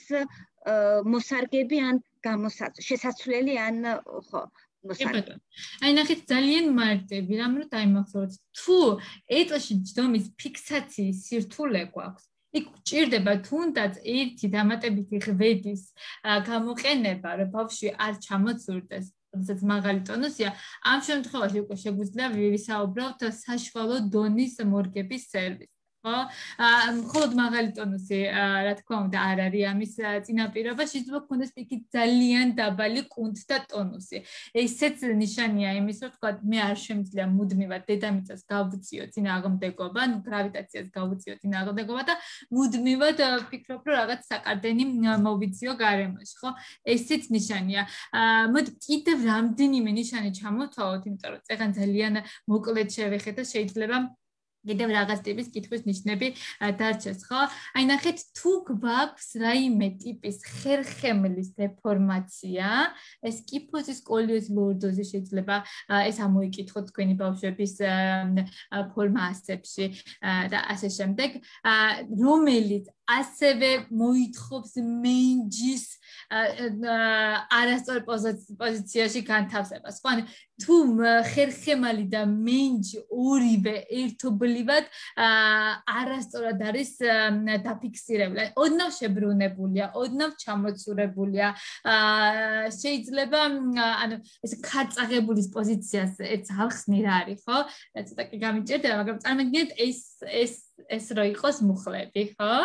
მოსარგები ან შესაძლებელი ან ხო? აი ნახეთ ძალიან მარტივი, რამ რომ დაიმახსოვროთ. თუ ეტლში ჯდომის ფიქსაციის სირთულე გვაქვს, იქ გჭირდება თუნდაც ერთი დამატებითი ღვედის გამოყენება, რომ ბავშვი არ ჩამოცურდეს, როდესაც მაღალი ტონუსია, ამ შემთხვევაში უკვე შეგვიძლია ვისაუბროთ საშუალო დონის მორგების სერვისს. ხო? მხოლოდ მაღალი ტონუსი, რა თქმა უნდა, არ არის ამის წინაპირობა, შეიძლება გქონდეს იქ ძალიან დაბალი კუნთ და ტონუსი. ესეც ნიშანია იმის, რომ თქვა, მე არ შემიძლია მუდმივად დედამიწას გავუწიო წინააღმდეგობა, ანუ გრავიტაციას გავუწიო წინააღმდეგობა და მუდმივად ვფიქრობ, რომ რაღაც საკარდენი მოვიციო გარემოში, ხო? ესეც ნიშანია. მოდი კიდევ რამდენიმე ნიშანი ჩამოვთვალოთ, იმიტომ რომ წეგან ძალიან მოკლედ შევეხეთ და შეიძლება კიდევ რაღაც ტიპის კითხვის ნიშნები დარჩეს, ხო? აი ნახეთ, თუ გვაქვს რაიმე ტიპის ხერხემლის დეფორმაცია, ეს კიფოზის სკოლიოზი ლორდოზი შეიძლება ეს ამოიკითხოთ თქვენი ბავშვების ფორმა ასებში და ასე შემდეგ, რომელიც ასევე მოითხოვს მენჯის არასწორ პოზიციაში განთავსებას. ხო, ანუ თუ ხერხემალი და მენჯი ორივე ერთობლივად არასწორად არის დაფიქსირებული. ოდნავ შებრუნებულია, ოდნავ ჩამოცურებულია. შეიძლება ანუ ეს ქარწაღებულის პოზიციას ეცალხსნი რა არის, ხო? ცოტა კი გამიჭირდება, მაგრამ წარმოგიდგენთ ეს ეს ეს რო იყოს მუხლები, ხო?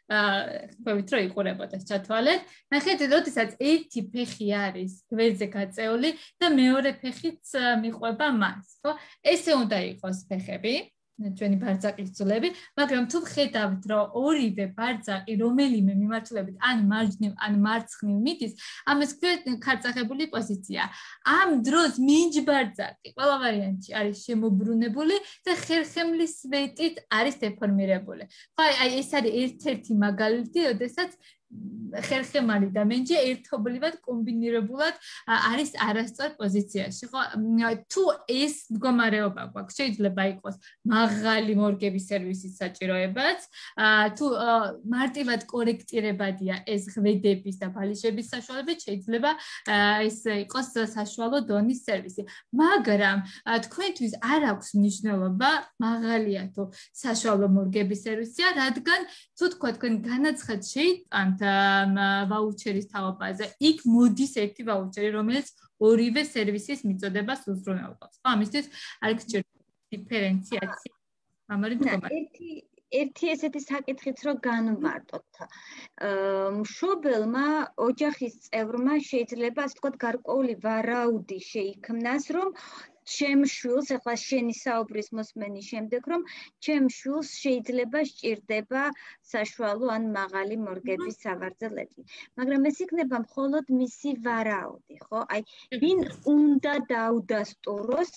ხვევით რომ იყურებოდეს ჩათვალეთ. ნახეთ, როდესაც ერთი ფეხი არის გვერდზე გაწეული და მეორე ფეხიც მიყვება მას, ხო? ესე უნდა იყოს ფეხები. ჩვენი ბარძაყის ძვლები, მაგრამ თუ ხედავთ, რომ ორივე ბარძაყი რომელიმე მიმართულებით ან მარჯვნივ, ან მარცხნივ მიდის, ამას ქვია ქარწახებული პოზიცია. ამ დროს მინჯბარძაყი ყველა ვარიანტში არის შემობრუნებული და ხერხემლის სვეტით არის დეფორმირებული. ხო, აი ეს არის ერთ-ერთი მაგალითი, როდესაც ხერხემალი და მენჯი ერთობლივად კომბინირებულად არის არასწორ პოზიციაში. ხო, თუ ეს მდგომარეობა გვაქვს, შეიძლება იყოს მაღალი მორგების სერვისის საჭიროებაც, თუ მარტივად კორექტირებადია ეს ღვედების და ბალიშების საშუალებით, შეიძლება ეს იყოს საშუალო დონის სერვისი. მაგრამ თქვენთვის არ აქვს მნიშვნელობა მაღალია თუ საშუალო მორგების სერვისია, რადგან თუ თქვა თქვენ განაცხად შეიტანთ ვაუჩერის თავობაზე, იქ მოდის ერთი ვაუჩერი, რომელიც ორივე სერვისის მიწოდებას უზრუნველყოფს. ხო, ამისთვის არ გჭირდება დიფერენციაცია. ერთი ერთი ესეთი საკითხიც რომ განვმარტოთ. მშობელმა ოჯახის წევრმა შეიძლება ასე ვთქვათ გარკვეული ვარაუდი შეიქმნას, რომ ჩემ შვილს, ახლა შენი საუბრის მოსმენის შემდეგ, რომ ჩემ შვილს შეიძლება სჭირდება საშუალო ან მაღალი მორგების სავარძელები. მაგრამ ეს იქნება მხოლოდ მისი ვარაუდი, ხო? აი, ვინ უნდა დაუდასტუროს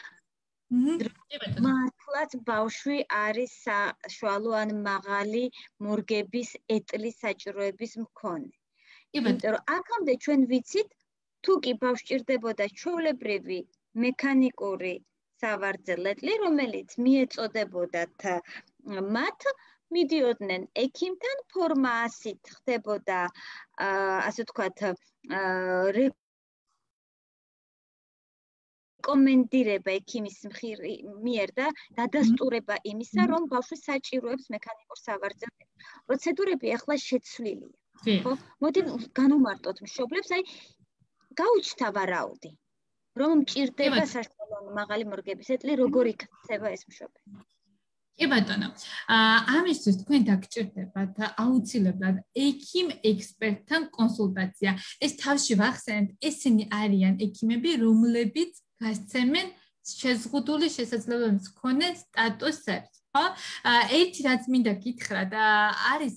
მართლაც ბავშვი არის საშუალო ან მაღალი მორგების ეტლის საჭიროების მქონე. იმიტომ რომ აქამდე ჩვენ ვიცით, თუ კი ბავშვს სჭირდებოდა ჩვეულებრივი მექანიკური სავარძელეტლი, რომელიც მიეწოდებოდათ მათ, მიდიოდნენ ექიმთან, ფორმა ასით ხდებოდა, ასე ვთქვათ, რეკომენდირება ექიმის მიერ და დადასტურება იმისა, რომ ბავშვი საჭიროებს მექანიკურ სავარძელეტლს. პროცედურები ახლა შეცვლილია. ხო? მოდი განვმარტოთ მშობლებს, აი გაუჩნდა ვარაუდი. რომ მჭირდება საშუალო მაღალი მორგების ეტლი, როგორ იქნება ეს მშობელი? კი ბატონო, ამისთვის თქვენ დაგჭირდებათ აუცილებლად ექიმ ექსპერტთან კონსულტაცია. ეს თავში ვახსენეთ, ესენი არიან ექიმები, რომლებიც გასცემენ შეზღუდული შესაძლებლობის მქონე სტატუსებს. ხო? ერთი რაც მინდა გითხრათ, არის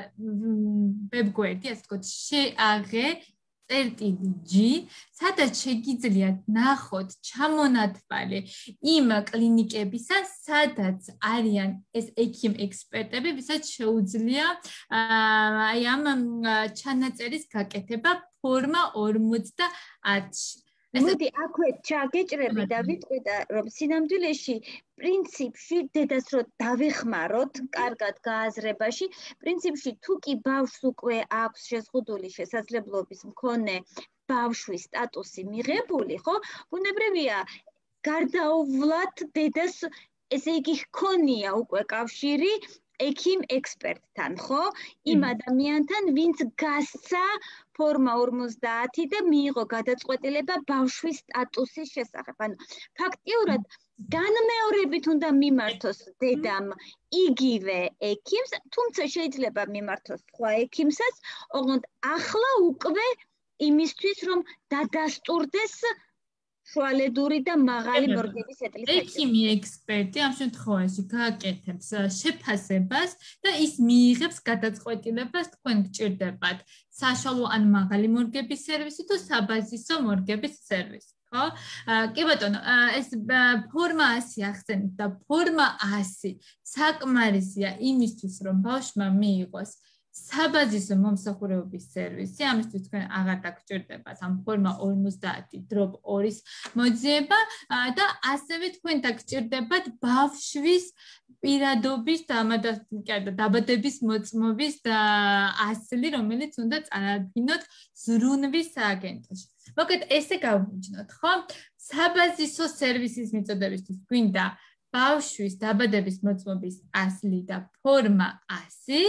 ვებგვერდი, ასე ვთქვათ, შეაღე წერტილი ჯი, სადაც შეგიძლიათ ნახოთ ჩამონათვალი იმ კლინიკებისა, სადაც არიან ეს ექიმ ექსპერტები, ვისაც შეუძლია აი ამ ჩანაწერის გაკეთება ფორმა ორმოცდაათში. მოდი აქვე ჩაგეჭრები და ვიტყვი და რომ სინამდვილეში პრინციპში დედას რო დავეხმაროთ კარგად გააზრებაში, პრინციპში თუ კი ბავშვს უკვე აქვს შეზღუდული შესაძლებლობის მქონე ბავშვის სტატუსი მიღებული, ხო? ბუნებრივია გარდაუვლად დედას ესე იგი ჰქონია უკვე კავშირი ექიმ ექსპერტთან, ხო? იმ ადამიანთან, ვინც გასცა ფორმა ორმოცდაათი და მიიღო გადაწყვეტილება ბავშვის სტატუსის შესახებ. ანუ ფაქტიურად განმეორებით უნდა მიმართოს დედამ იგივე ექიმს, თუმცა შეიძლება მიმართოს სხვა ექიმსაც, ოღონდ ახლა უკვე იმისთვის, რომ დადასტურდეს შუალედური და მაღალი მორგების ეტლის საჭიროება. ექიმი ექსპერტი ამ შემთხვევაში გააკეთებს შეფასებას და ის მიიღებს გადაწყვეტილებას, თქვენ გჭირდებათ საშუალო ან მაღალი მორგების სერვისი თუ საბაზისო მორგების სერვისი. ხო? კი ბატონო, ეს ფორმა ასი ახსენეთ და ფორმა ასი საკმარისია იმისთვის, რომ ბავშვმა მიიღოს საბაზისო მომსახურებების სერვისი, ამისთვის თქვენ აღარ დაგჭირდებათ ამ ფორმა ორმოცდაათი დრობ ორის მოძიება და ასევე თქვენ დაგჭირდებათ ბავშვის პირადობის და დაბადების მოწმობის და ასლი, რომელიც უნდა წარადგინოთ ზრუნვის სააგენტოში. მოკლედ ესე გავუჩნოთ, ხო? საბაზისო სერვისის მიწოდებისთვის გვინდა ბავშვის დაბადების მოწმობის ასლი და ფორმა ასი,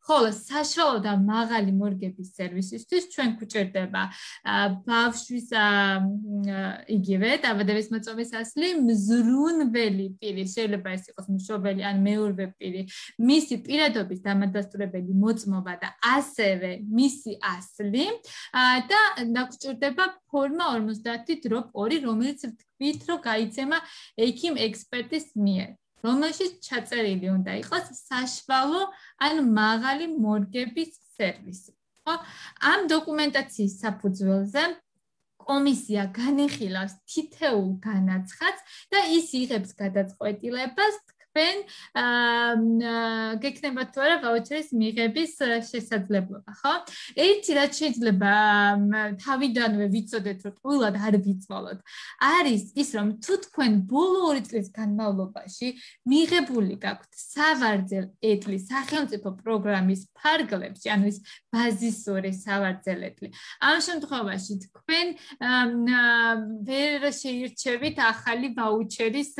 ხოლო საშუალო და მაღალი მორგების სერვისისთვის ჩვენ გვჭირდება ბავშვის იგივე დაბადების მოწმობის ასლი, მზრუნველი პირი, შეიძლება ეს იყოს მშობელი ან მეურვე პირი, მისი პირადობის დამადასტურებელი მოწმობა და ასევე მისი ასლი და გვჭირდება ფორმა ორმოცდაათი დრობ ორი, რომელიც ვთქვით, რომ გაიცემა ექიმ ექსპერტის მიერ. რომელშიც ჩაწერილი უნდა იყოს საშუალო ან მაღალი მორგების სერვისი. ამ დოკუმენტაციის საფუძველზე კომისია განეხილავს თითოეულ განაცხადს და ის იღებს გადაწყვეტილებას თქვენ გეკნებათ თუ არა ვაუჩერის მიღების შესაძლებლობა, ხო? ერთი რაც შეიძლება თავიდანვე ვიცოდეთ, რომ ტყუილად არ ვიწვალოთ, არის ის, რომ თუ თქვენ ბოლო ორი წლის განმავლობაში მიღებული გაქვთ სავარძელ ეტლი სახელმწიფო პროგრამის ფარგლებში, ანუ ის ბაზისური სავარძელ ეტლი. ამ შემთხვევაში თქვენ ვერ შეირჩევით ახალი ვაუჩერის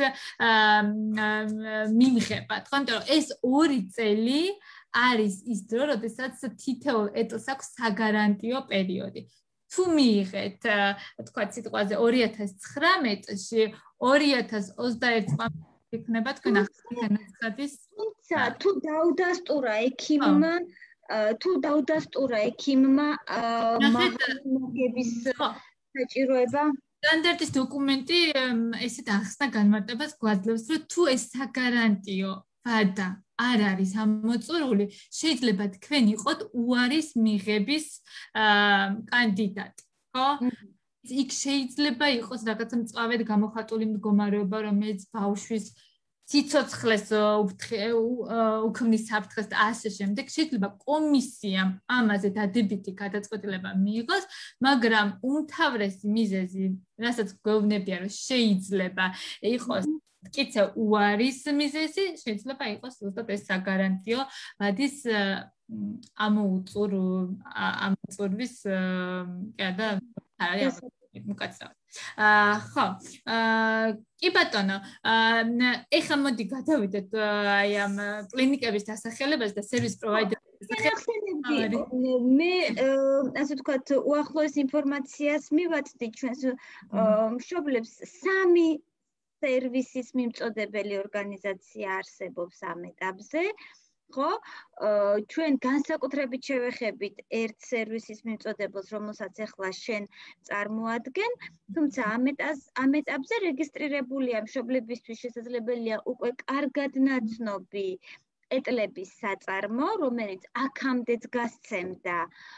მიმღებად, ხო? იმიტომ რომ ეს ორი წელი არის ის დრო, როდესაც თითოეულ ეტლს აქვს საგარანტიო პერიოდი. თუ მიიღეთ, თქვა სიტყვაზე ორი ათას ცხრამეტში, ორი ათას ოცდაერთი წლამდე იქნება თქვენ ახალი განაცხადის. თუმცა თუ დაუდასტურა ექიმმა, თუ დაუდასტურა ექიმმა მოგების საჭიროება სტანდარტის დოკუმენტი ესეთ ახსნა განმარტებას გვაძლევს, რომ თუ ეს საგარანტიო ვადა არ არის ამოწურული, შეიძლება თქვენ იყოთ უარის მიღების კანდიდატი, ხო? იქ შეიძლება იყოს რაღაცა მწვავედ გამოხატული მდგომარეობა, რომელიც ბავშვის სიცოცხლეს უქმნის საფრთხეს და ასე შემდეგ. შეიძლება კომისიამ ამაზე დადებითი გადაწყვეტილება მიიღოს, მაგრამ უმთავრესი მიზეზი, რასაც გვეუბნებიან, რომ შეიძლება იყოს მტკიცე უარის მიზეზი, შეიძლება იყოს ზუსტად ეს საგარანტიო ვადის ამოუწურ ამოწურვის და არის მოკაცრავად. ხო, კი ბატონო, ეხლა მოდი გადავიდეთ აი ამ კლინიკების დასახელებაზე და სერვის პროვაიდერების დასახელებაზე. მე ასე ვთქვათ, უახლოეს ინფორმაციას მივაწვდი ჩვენს მშობლებს სამი სერვისის მიმწოდებელი ორგანიზაცია არსებობს ამ ეტაპზე. ხო, ჩვენ განსაკუთრებით შევეხებით ერთ სერვისის მიმწოდებელს, რომელსაც ახლა შენ წარმოადგენ, თუმცა ამ ეტაპზე რეგისტრირებულია მშობლებისთვის შესაძლებელია უკვე კარგად ნაცნობი ეტლების საწარმო, რომელიც აქამდეც გასცემდა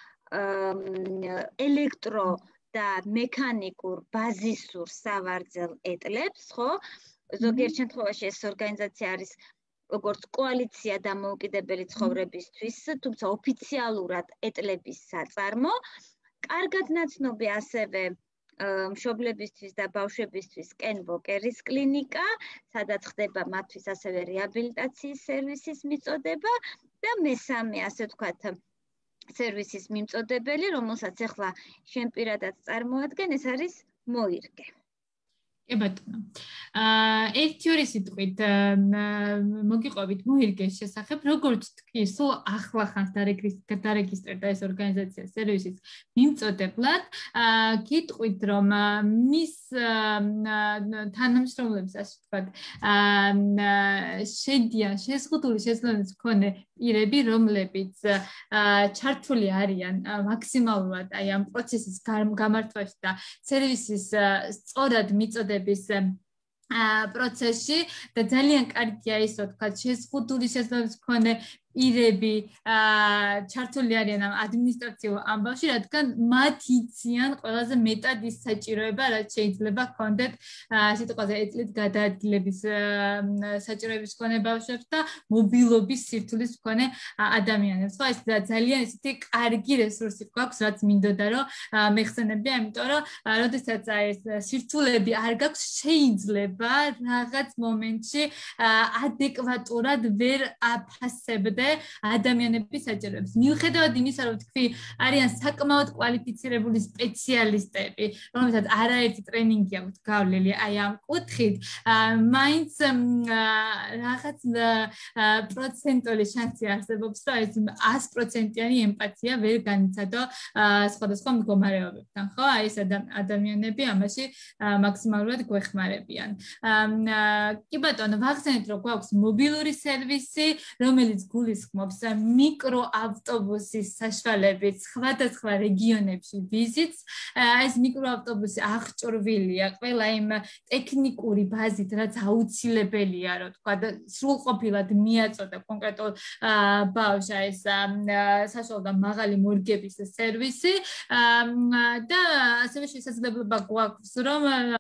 ელექტრო და მექანიკურ ბაზისურ სავარძელ ეტლებს, ხო? ზოგიერთ შემთხვევაში ეს ორგანიზაცია არის როგორც კოალიცია დამოუკიდებელი ცხოვრებისთვის, თუმცა ოფიციალურად ეტლების საწარმო. კარგად ნაცნობი ასევე მშობლებისთვის და ბავშვებისთვის კენ ვოკერის კლინიკა, სადაც ხდება მათთვის ასევე რეაბილიტაციის სერვისის მიწოდება და მესამე, ასე ვთქვათ, სერვისის მიმწოდებელი, რომელსაც ახლა შენ პირადად წარმოადგენ, ეს არის მოირგე. კი ბატონო. ერთი ორი სიტყვით მოგიყვებით მოირგეს შესახებ, როგორც თქვი, სულ ახლა ხანს დარეგისტრირდა ეს ორგანიზაცია სერვისის მიმწოდებლად. გიტყვით, რომ მის თანამშრომლებს, ასე ვთქვათ, შედიან შეზღუდული შესაძლებლობის მქონე პირები, რომლებიც ჩართული არიან მაქსიმალურად აი ამ პროცესის გამართვაში და სერვისის სწორად მიწოდების პროცესში და ძალიან კარგია ის, რომ თქვა შეზღუდული შესაძლებლობის მქონე პირები ჩართული არიან ამ ადმინისტრაციულ ამბავში, რადგან მათ იციან ყველაზე მეტად ის საჭიროება, რაც შეიძლება ჰქონდეთ სიტყვაზე ეტლით გადაადგილების საჭიროების მქონე ბავშვებს და მობილობის სირთულის მქონე ადამიანებს. ხო, ეს ძალიან ისეთი კარგი რესურსი გვაქვს, რაც მინდოდა რომ მეხსენებია, იმიტომ რომ როდესაც ეს სირთულები არ გაქვს, შეიძლება რაღაც მომენტში ადეკვატურად ვერ აფასებდეთ მცირე ადამიანების საჭიროებს. მიუხედავად იმისა, რომ თქვი, არიან საკმაოდ კვალიფიცირებული სპეციალისტები, რომელთაც არაერთი ტრენინგი აქვთ გავლილი აი ამ კუთხით, მაინც რაღაც პროცენტული შანსი არსებობს, რომ ეს ას პროცენტიანი ემპათია ვერ განიცადო სხვადასხვა მდგომარეობებთან, ხო? აი ეს ადამიანები ამაში მაქსიმალურად გვეხმარებიან. კი ბატონო, ვახსენეთ, რომ გვაქვს მობილური სერვისი, რომელიც გულისხმობს მიკროავტობუსის საშუალებით სხვადასხვა რეგიონებში ვიზიტს. ეს მიკროავტობუსი აღჭურვილია ყველა იმ ტექნიკური ბაზით, რაც აუცილებელია, რომ თქვა სრულყოფილად მიაწოდა კონკრეტულ ბავშვს ეს საშუალო და მაღალი მორგების სერვისი და ასევე შესაძლებლობა გვაქვს, რომ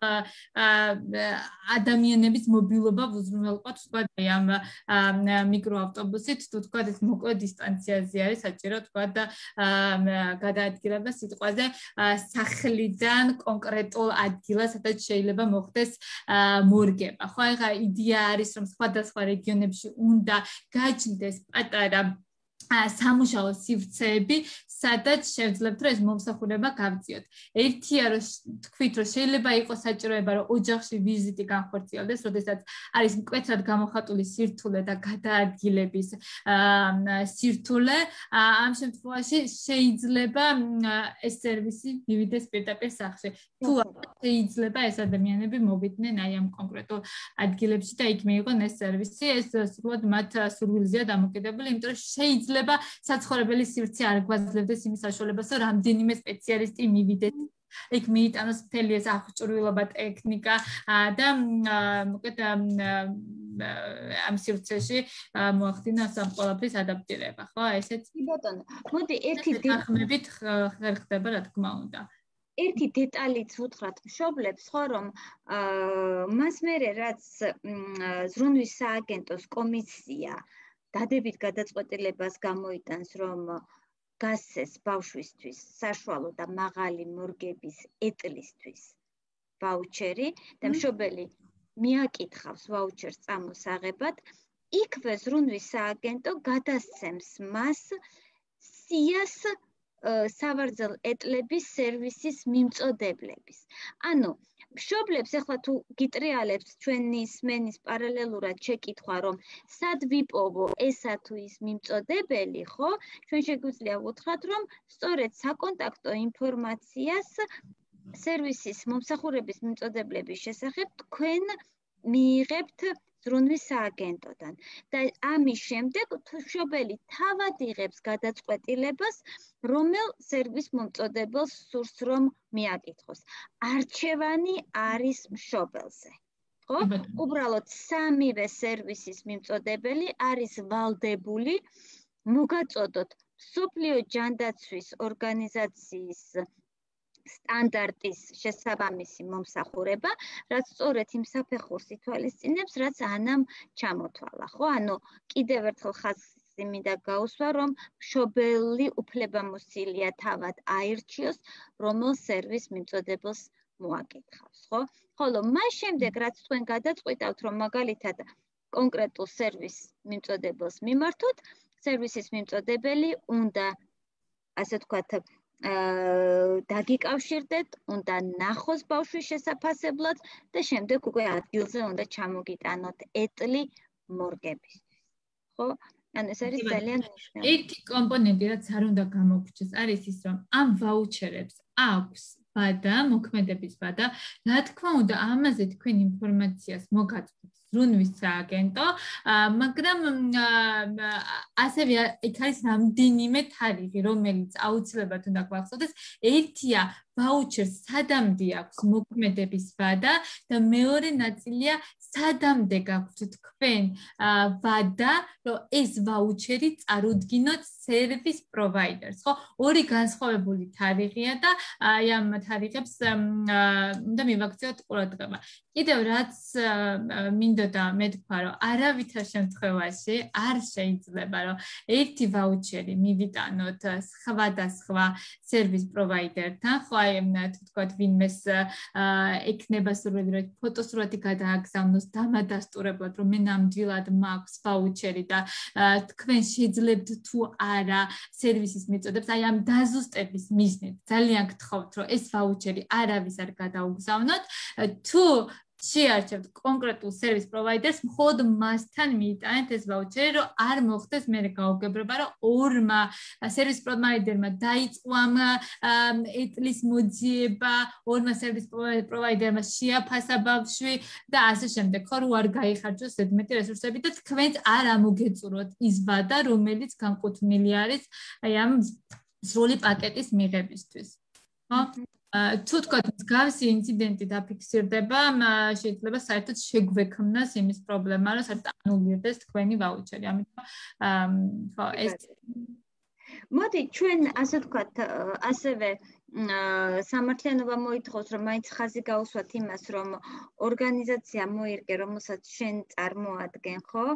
ადამიანების მობილობა უზრუნველყოთ თქვა ამ მიკროავტობუსით, თუ თქვა ეს მოკლე დისტანციაზე არის საჭირო თქვა და გადაადგილება სიტყვაზე სახლიდან კონკრეტულ ადგილას, სადაც შეიძლება მოხდეს მორგება. ხო, ახლა იდეა არის, რომ სხვადასხვა რეგიონებში უნდა გაჩნდეს პატარა სამუშაო სივრცეები, სადაც შევძლებთ, რომ ეს მომსახურება გავწიოთ. ერთია, რომ თქვით, რომ შეიძლება იყოს საჭიროება, რომ ოჯახში ვიზიტი განხორციელდეს, როდესაც არის მკვეთრად გამოხატული სირთულე და გადაადგილების სირთულე. ამ შემთხვევაში შეიძლება ეს სერვისი მივიდეს პირდაპირ სახლში. თუ შეიძლება ეს ადამიანები მოვიდნენ აი ამ კონკრეტულ ადგილებში და იქ მიიღონ ეს სერვისი, ეს სრულად მათ სურვილზეა დამოკიდებული, იმიტომ რომ შეიძლება საცხოვრებელი სივრცე არ გვაძლევდეს იმის საშუალებას, რომ რამდენიმე სპეციალისტი მივიდეს იქ მიიტანოს მთელი ეს აღჭურვილობა, ტექნიკა და მოკლედ ამ სივრცეში მოახდინოს ამ ყველაფრის ადაპტირება, ხო? ესეც ბატონო, მოდი ერთი დახმებით ხერხდება, რა თქმა უნდა. ერთი დეტალიც ვუთხრათ მშობლებს, ხო, რომ მას მერე რაც ზრუნვის სააგენტოს კომისია დადებით გადაწყვეტილებას გამოიტანს, რომ გასცეს ბავშვისთვის საშუალო და მაღალი მორგების ეტლისთვის ვაუჩერი და მშობელი მიაკითხავს ვაუჩერს წამოსაღებად, იქვე ზრუნვის სააგენტო გადასცემს მას სიას სავარძელ ეტლების სერვისის მიმწოდებლების. ანუ მშობლებს ახლა თუ გიტრიალებთ ჩვენი სმენის პარალელურად შეკითხვა, რომ სად ვიპოვო ესა თუ ის მიმწოდებელი, ხო? ჩვენ შეგვიძლია ვუთხრათ, რომ სწორედ საკონტაქტო ინფორმაციას სერვისის მომსახურების მიმწოდებლების შესახებ თქვენ მიიღებთ ზრუნვის სააგენტოდან და ამის შემდეგ მშობელი თავად იღებს გადაწყვეტილებას, რომელ სერვის მომწოდებელს სურს რომ მიაკითხოს. არჩევანი არის მშობელზე. ხო? უბრალოდ სამივე სერვისის მიმწოდებელი არის ვალდებული მოგაწოდოთ მსოფლიო ჯანდაცვის ორგანიზაციის სტანდარტის შესაბამისი მომსახურება, რაც სწორედ იმ საფეხურს ითვალისწინებს, რაც ანამ ჩამოთვალა, ხო? ანუ კიდევ ერთხელ ხაზი მინდა გაუსვა, რომ მშობელი უფლებამოსილია თავად აირჩიოს, რომელ სერვის მიმწოდებელს მოაკითხავს, ხო? ხოლო მას შემდეგ, რაც თქვენ გადაწყვიტავთ, რომ მაგალითად კონკრეტულ სერვის მიმწოდებელს მიმართოთ, სერვისის მიმწოდებელი უნდა, ასე ვთქვათ, დაგიკავშირდეთ, უნდა ნახოს ბავშვის შესაფასებლად და შემდეგ უკვე ადგილზე უნდა ჩამოგიტანოთ ეტლი მორგებისთვის. ხო? ანუ ეს არის ძალიან მნიშვნელოვანი. ერთი კომპონენტი, რაც არ უნდა გამოგრჩეს, არის ის, რომ ამ ვაუჩერებს აქვს ვადა, მოქმედების ვადა, რა თქმა უნდა, ამაზე თქვენ ინფორმაციას მოგაწვდით ზრუნვის სააგენტო, მაგრამ ასევე იქ არის რამდენიმე თარიღი, რომელიც აუცილებლად უნდა გვახსოვდეს. ერთია ვაუჩერს სადამდე აქვს მოქმედების ვადა და მეორე ნაწილია სადამდე გაქვთ თქვენ ვადა, რომ ეს ვაუჩერი წარუდგინოთ სერვის პროვაიდერს, ხო? ორი განსხვავებული თარიღია და აი ამ თარიღებს უნდა მივაქციოთ ყურადღება. კიდევ რაც მინდოდა მეთქვა, რომ არავითარ შემთხვევაში არ შეიძლება, რომ ერთი ვაუჩერი მივიტანოთ სხვადასხვა სერვის პროვაიდერთან, ხო? თუ თქვათ ვინმეს ეკნება სურვილი რომ ფოტოსურათი გადააგზავნოს დამადასტურებლად რომ მე ნამდვილად მაქვს ვაუჩერი და თქვენ შეძლებთ თუ არა სერვისის მიწოდებს აი ამ დაზუსტების მიზნით ძალიან გთხოვთ რომ ეს ვაუჩერი არავის არ გადაუგზავნოთ თუ შეარჩევთ კონკრეტულ სერვის პროვაიდერს, მხოლოდ მასთან მიიტანეთ ეს ვაუჩერი, რომ არ მოხდეს მე გაუგებრობა, რომ ორმა სერვის პროვაიდერმა დაიწყო ამ ეტლის მოძიება, ორმა სერვის პროვაიდერმა შეაფასა ბავშვი და ასე შემდეგ, ხო, რომ არ გაიხარჯოს ზედმეტი რესურსები და თქვენც არ ამოგეწუროთ ის ვადა, რომელიც განკუთვნილი არის აი ამ სრული პაკეტის მიღებისთვის. ხო? თუ თქვათ მსგავსი ინციდენტი დაფიქსირდება, შეიძლება საერთოდ შეგვექმნას იმის პრობლემა, რომ საერთოდ ანულირდეს თქვენი ვაუჩერი. ამიტომ ხო ეს მოდი ჩვენ ასე ვთქვათ, ასევე სამართლიანობა მოითხოვს, რომ მაინც ხაზი გაუსვათ იმას, რომ ორგანიზაცია მოირგე, რომელსაც შენ წარმოადგენ, ხო?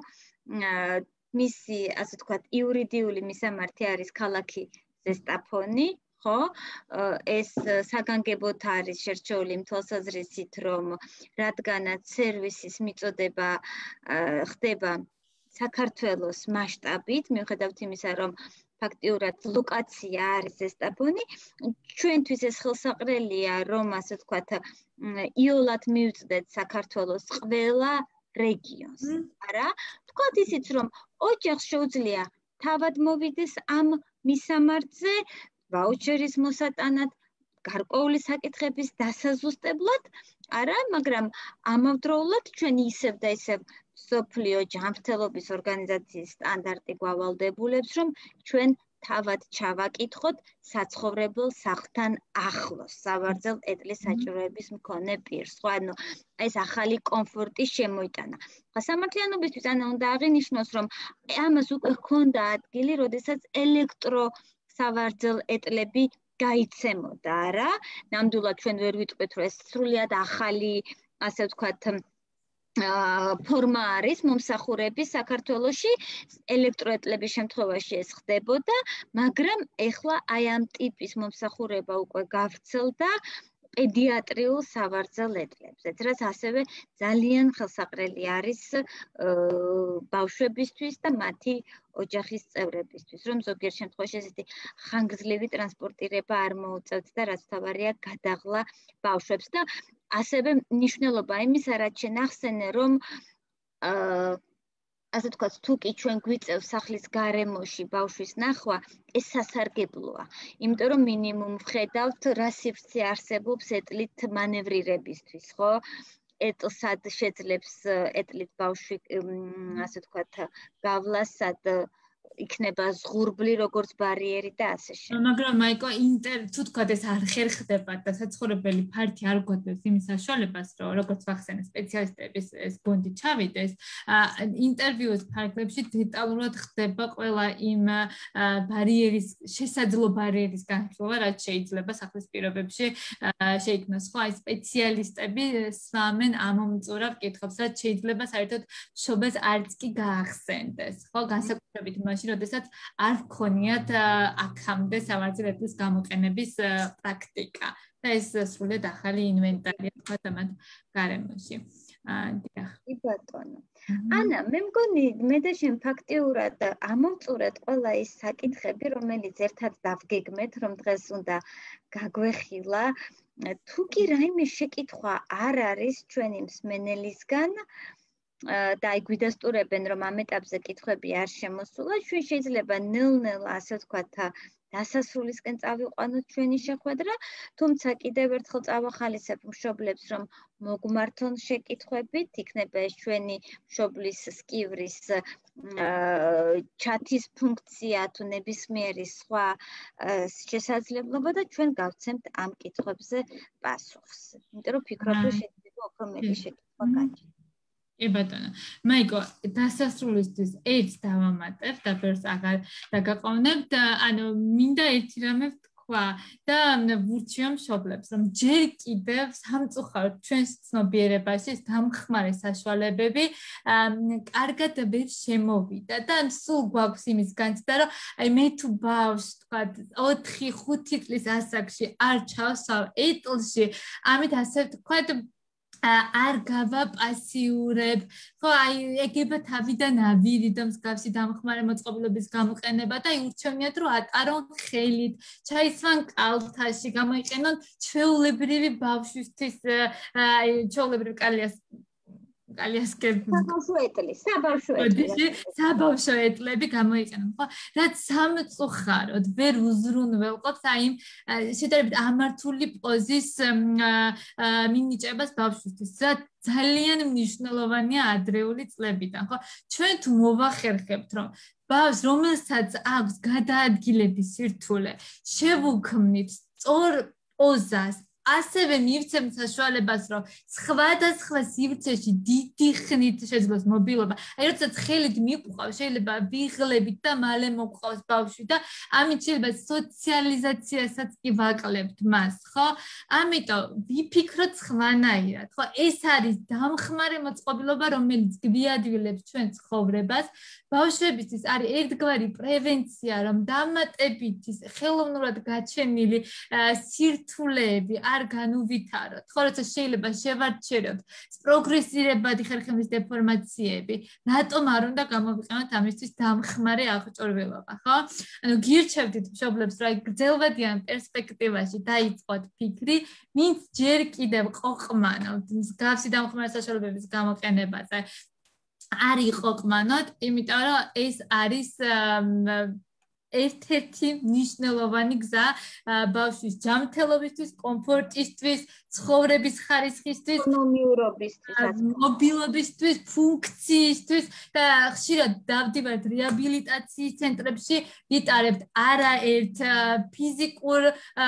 მისი ასე ვთქვათ, იურიდიული მისამართი არის ქალაქი ზესტაფონი. ხო ეს საგანგებოდ არის შერჩეული იმ თვალსაზრისით რომ რადგანაც სერვისის მიწოდება ხდება საქართველოს მასშტაბით მიუხედავად იმისა რომ ფაქტიურად ლოკაცია არის ზესტაფონი ჩვენთვის ეს ხელსაყრელია რომ ასე ვთქვათ იოლად მივწდეთ საქართველოს ყველა რეგიონს არა ვთქვათ ისიც რომ ოჯახს შეუძლია თავად მოვიდეს ამ მისამართზე ვაუჩერის მოსატანად, გარკვეული საკითხების დასაზუსტებლად, არა, მაგრამ ამავდროულად ჩვენ ისევ და ისევ სოფლიო ჯანმრთელობის ორგანიზაციის სტანდარტი გვავალდებულებს, რომ ჩვენ თავად ჩავაკითხოთ საცხოვრებელ სახლთან ახლოს სავარძელ ეტლის საჭიროების მქონე პირს. ხო, ანუ ეს ახალი კომფორტი შემოიტანა. ხა სამართლიანობისთვის ანა უნდა აღინიშნოს, რომ ამას უკვე ჰქონდა ადგილი, როდესაც ელექტრო სავარძელ ეტლები გაიცემოდა, რა. ნამდვილად ჩვენ ვერ ვიტყვით, რომ ეს სრულიად ახალი, ასე ვთქვათ, ფორმა არის მომსახურების საქართველოში, ელექტროეტლების შემთხვევაში ეს ხდებოდა, მაგრამ ეხლა აი ამ ტიპის მომსახურება უკვე გავრცელდა პედიატრიულ სავარძელ ეტლებზეც, რაც ასევე ძალიან ხელსაყრელი არის ბავშვებისთვის და მათი ოჯახის წევრებისთვის, რომ ზოგიერთ შემთხვევაში ესეთი ხანგრძლივი ტრანსპორტირება არ მოუწევთ და რაც თავარია გადაღლა ბავშვებს და ასევე მნიშვნელობა იმისა, რაც შენ ახსენე, რომ ასე ვთქვათ, თუ კი ჩვენ გვიწევს სახლის გარემოში ბავშვის ნახვა, ეს სასარგებლოა. იმიტომ რომ მინიმუმ ვხედავთ, რა სივრცე არსებობს ეტლით მანევრირებისთვის, ხო? ეტლსად შეძლებს ეტლით ბავშვი, ასე ვთქვათ, გავლას, სად იქნება ზღურბლი როგორც ბარიერი და ასე შემდეგ. მაგრამ მაიკო ინტერ თუ თქვათ ეს არ ხერხდება და საცხოვრებელი ფართი არ გვაძლევს იმის საშუალებას, რომ როგორც ვახსენე სპეციალისტების ეს გუნდი ჩავიდეს, ინტერვიუს ფარგლებში დეტალურად ხდება ყველა იმ ბარიერის, შესაძლო ბარიერის განხილვა, რაც შეიძლება სახლის პირობებში შეიქმნას. ხო, აი სპეციალისტები სვამენ ამომწურავ კითხვებს, რაც შეიძლება საერთოდ შობას არც კი გაახსენდეს. ხო, განსაკუთრებით მაშინ როდესაც არ გქონიათ აქამდე სამართლის ეტლის გამოყენების პრაქტიკა და ეს სრულიად ახალი ინვენტარია თქვათ ამათ გარემოში. დიახ. კი ბატონო. ანა, მე მგონი მე და შენ ფაქტიურად ამოვწურეთ ყველა ის საკითხები, რომელიც ერთად დავგეგმეთ, რომ დღეს უნდა გაგვეხილა. თუ კი რაიმე შეკითხვა არ არის ჩვენი მსმენელისგან და აი გვიდასტურებენ რომ ამ ეტაპზე კითხვები არ შემოსულა, ჩვენ შეიძლება ნელ-ნელა ასე ვთქვათ დასასრულისკენ წავიყვანოთ ჩვენი შეხვედრა, თუმცა კიდევ ერთხელ წავახალისებ მშობლებს, რომ მოგმართონ შეკითხვებით, იქნება ეს ჩვენი მშობლის სკივრის ჩათის ფუნქცია თუ ნებისმიერი სხვა შესაძლებლობა და ჩვენ გავცემთ ამ კითხვებზე პასუხს. იმიტომ რომ ფიქრობ, რომ შეიძლება უფრო მეტი შეკითხვა გაჩნდეს. კი ბატონო. მაიკო, დასასრულისთვის ერთს დავამატებ და ბევრს აღარ დაგაყოვნებთ. ანუ მინდა ერთი რამე თქვა და ვურჩიო მშობლებს რომ ჯერ კიდევ სამწუხაროდ ჩვენს ცნობიერებაში დამხმარე საშუალებები კარგად ვერ შემოვიდა და სულ გვაქვს იმის განცდა რომ აი მე თუ ბავშვს თქვა ოთხი ხუთი წლის ასაკში არ ჩავსავ ეტლში ამით ასე თქვა არ გავაპასიურებ ხო აი ეგება თავიდან ავირიდო მსგავსი დამხმარე მოწყობილობის გამოყენება და აი ურჩევნიათ რომ ატარონ ხელით ჩაისვან კალთაში გამოიყენონ ჩვეულებრივი ბავშვისთვის აი ჩვეულებრივი კალიას კალიასკები საბავშვო ეტლი საბავშვო ეტლი საბავშვო ეტლები გამოიყენონ ხო რაც სამწუხაროდ ვერ უზრუნველყოფს აი შედარებით ამართული პოზის მინიჭებას ბავშვისთვის რაც ძალიან მნიშვნელოვანია ადრეული წლებიდან ხო ჩვენ თუ მოვახერხებთ რომ ბავშვს რომელსაც აქვს გადაადგილების სირთულე შევუქმნით სწორ პოზას ასევე მივცემთ საშუალებას რომ სხვადასხვა სივრცეში დიდი ხნით შეძლოს მობილობა. აი როდესაც ხელით მიყვავს შეიძლება ვიღლებით და მალე მოყვავს ბავშვი და ამით შეიძლება სოციალიზაციასაც კი ვაკლებთ მას, ხო? ამიტომ ვიფიქროთ სხვანაირად, ხო? ეს არის დამხმარე მოწყობილობა, რომელიც გვიადვილებს ჩვენ ცხოვრებას. ბავშვებისთვის არის ერთგვარი პრევენცია, რომ დამატებითი ხელოვნურად გაჩენილი სირთულეები არ განუვითაროთ. ხო, როცა შეიძლება შევარჩეროთ პროგრესირებადი ხერხემლის დეფორმაციები, რატომ არ უნდა გამოვიყენოთ ამისთვის დამხმარე აღჭურვილობა, ხო? ანუ გირჩევდით მშობლებს, რომ გრძელვადიან პერსპექტივაში დაიწყოთ ფიქრი, ვინც ჯერ კიდევ ყოყმანავთ მსგავსი დამხმარე საშუალებების გამოყენებაზე. არ იყოყმანოთ, იმიტომ რომ ეს არის ერთ-ერთი მნიშვნელოვანი გზა ბავშვის ჯანმრთელობისთვის, კომფორტისთვის, ცხოვრების ხარისხისთვის, ეკონომიურობისთვის, მობილობისთვის, ფუნქციისთვის და ხშირად დავდივართ რეაბილიტაციის ცენტრებში, ვიტარებთ არაერთ ფიზიკურ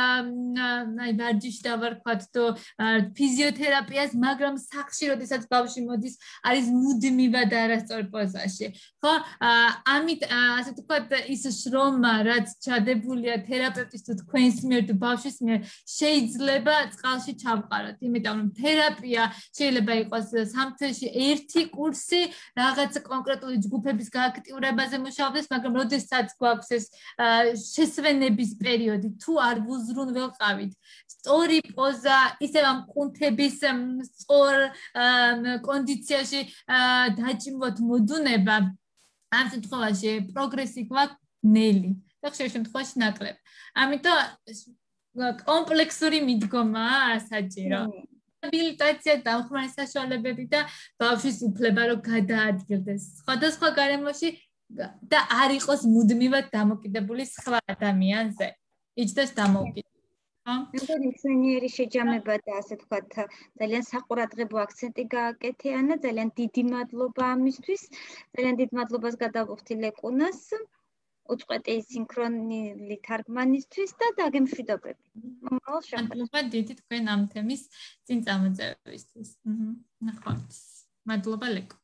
აი ვარჯიში დავარქვათ თუ ფიზიოთერაპიას, მაგრამ სახში როდესაც ბავშვი მოდის, არის მუდმივად არასწორ პოზაში. ხო? ამით ასე ვთქვათ, ის შრომა, რაც ჩადებულია თერაპევტის თუ თქვენს მიერ თუ ბავშვის მიერ, შეიძლება წყალში ჩავყაროთ, იმიტომ რომ თერაპია შეიძლება იყოს სამთელში ერთი კურსი, რაღაც კონკრეტული ჯგუფების გააქტიურებაზე მუშაობდეს, მაგრამ როდესაც გვაქვს ეს შესვენების პერიოდი, თუ არ ვუზრუნველყავით სწორი პოზა, ისევ ამ კუნთების სწორ კონდიციაში დაჭიმვოთ მოდუნება, ამ შემთხვევაში პროგრესი გვაქვს ნელი და ხშირ შემთხვევაში ნაკლებ. ამიტომ კომპლექსური მიდგომაა საჭირო. რეაბილიტაცია, დამხმარე საშუალებები და ბავშვის უფლება რომ გადაადგილდეს სხვადასხვა გარემოში და არ იყოს მუდმივად დამოკიდებული სხვა ადამიანზე. იჯდეს დამოუკიდებლად. მეგონი მშვენიერი შეჯამება და ასე ვთქვათ, ძალიან საყურადღებო აქცენტი გააკეთე ანა, ძალიან დიდი მადლობა ამისთვის. ძალიან დიდ მადლობას გადავუხდი ლეკუნას. უწყვეტი სინქრონული თარგმანისთვის და დაგემშვიდობები. მომავალ შეხვედრას. მადლობა დიდი თქვენ ამ თემის წინ წამოწევისთვის. ნახავთ. მადლობა ლეკო.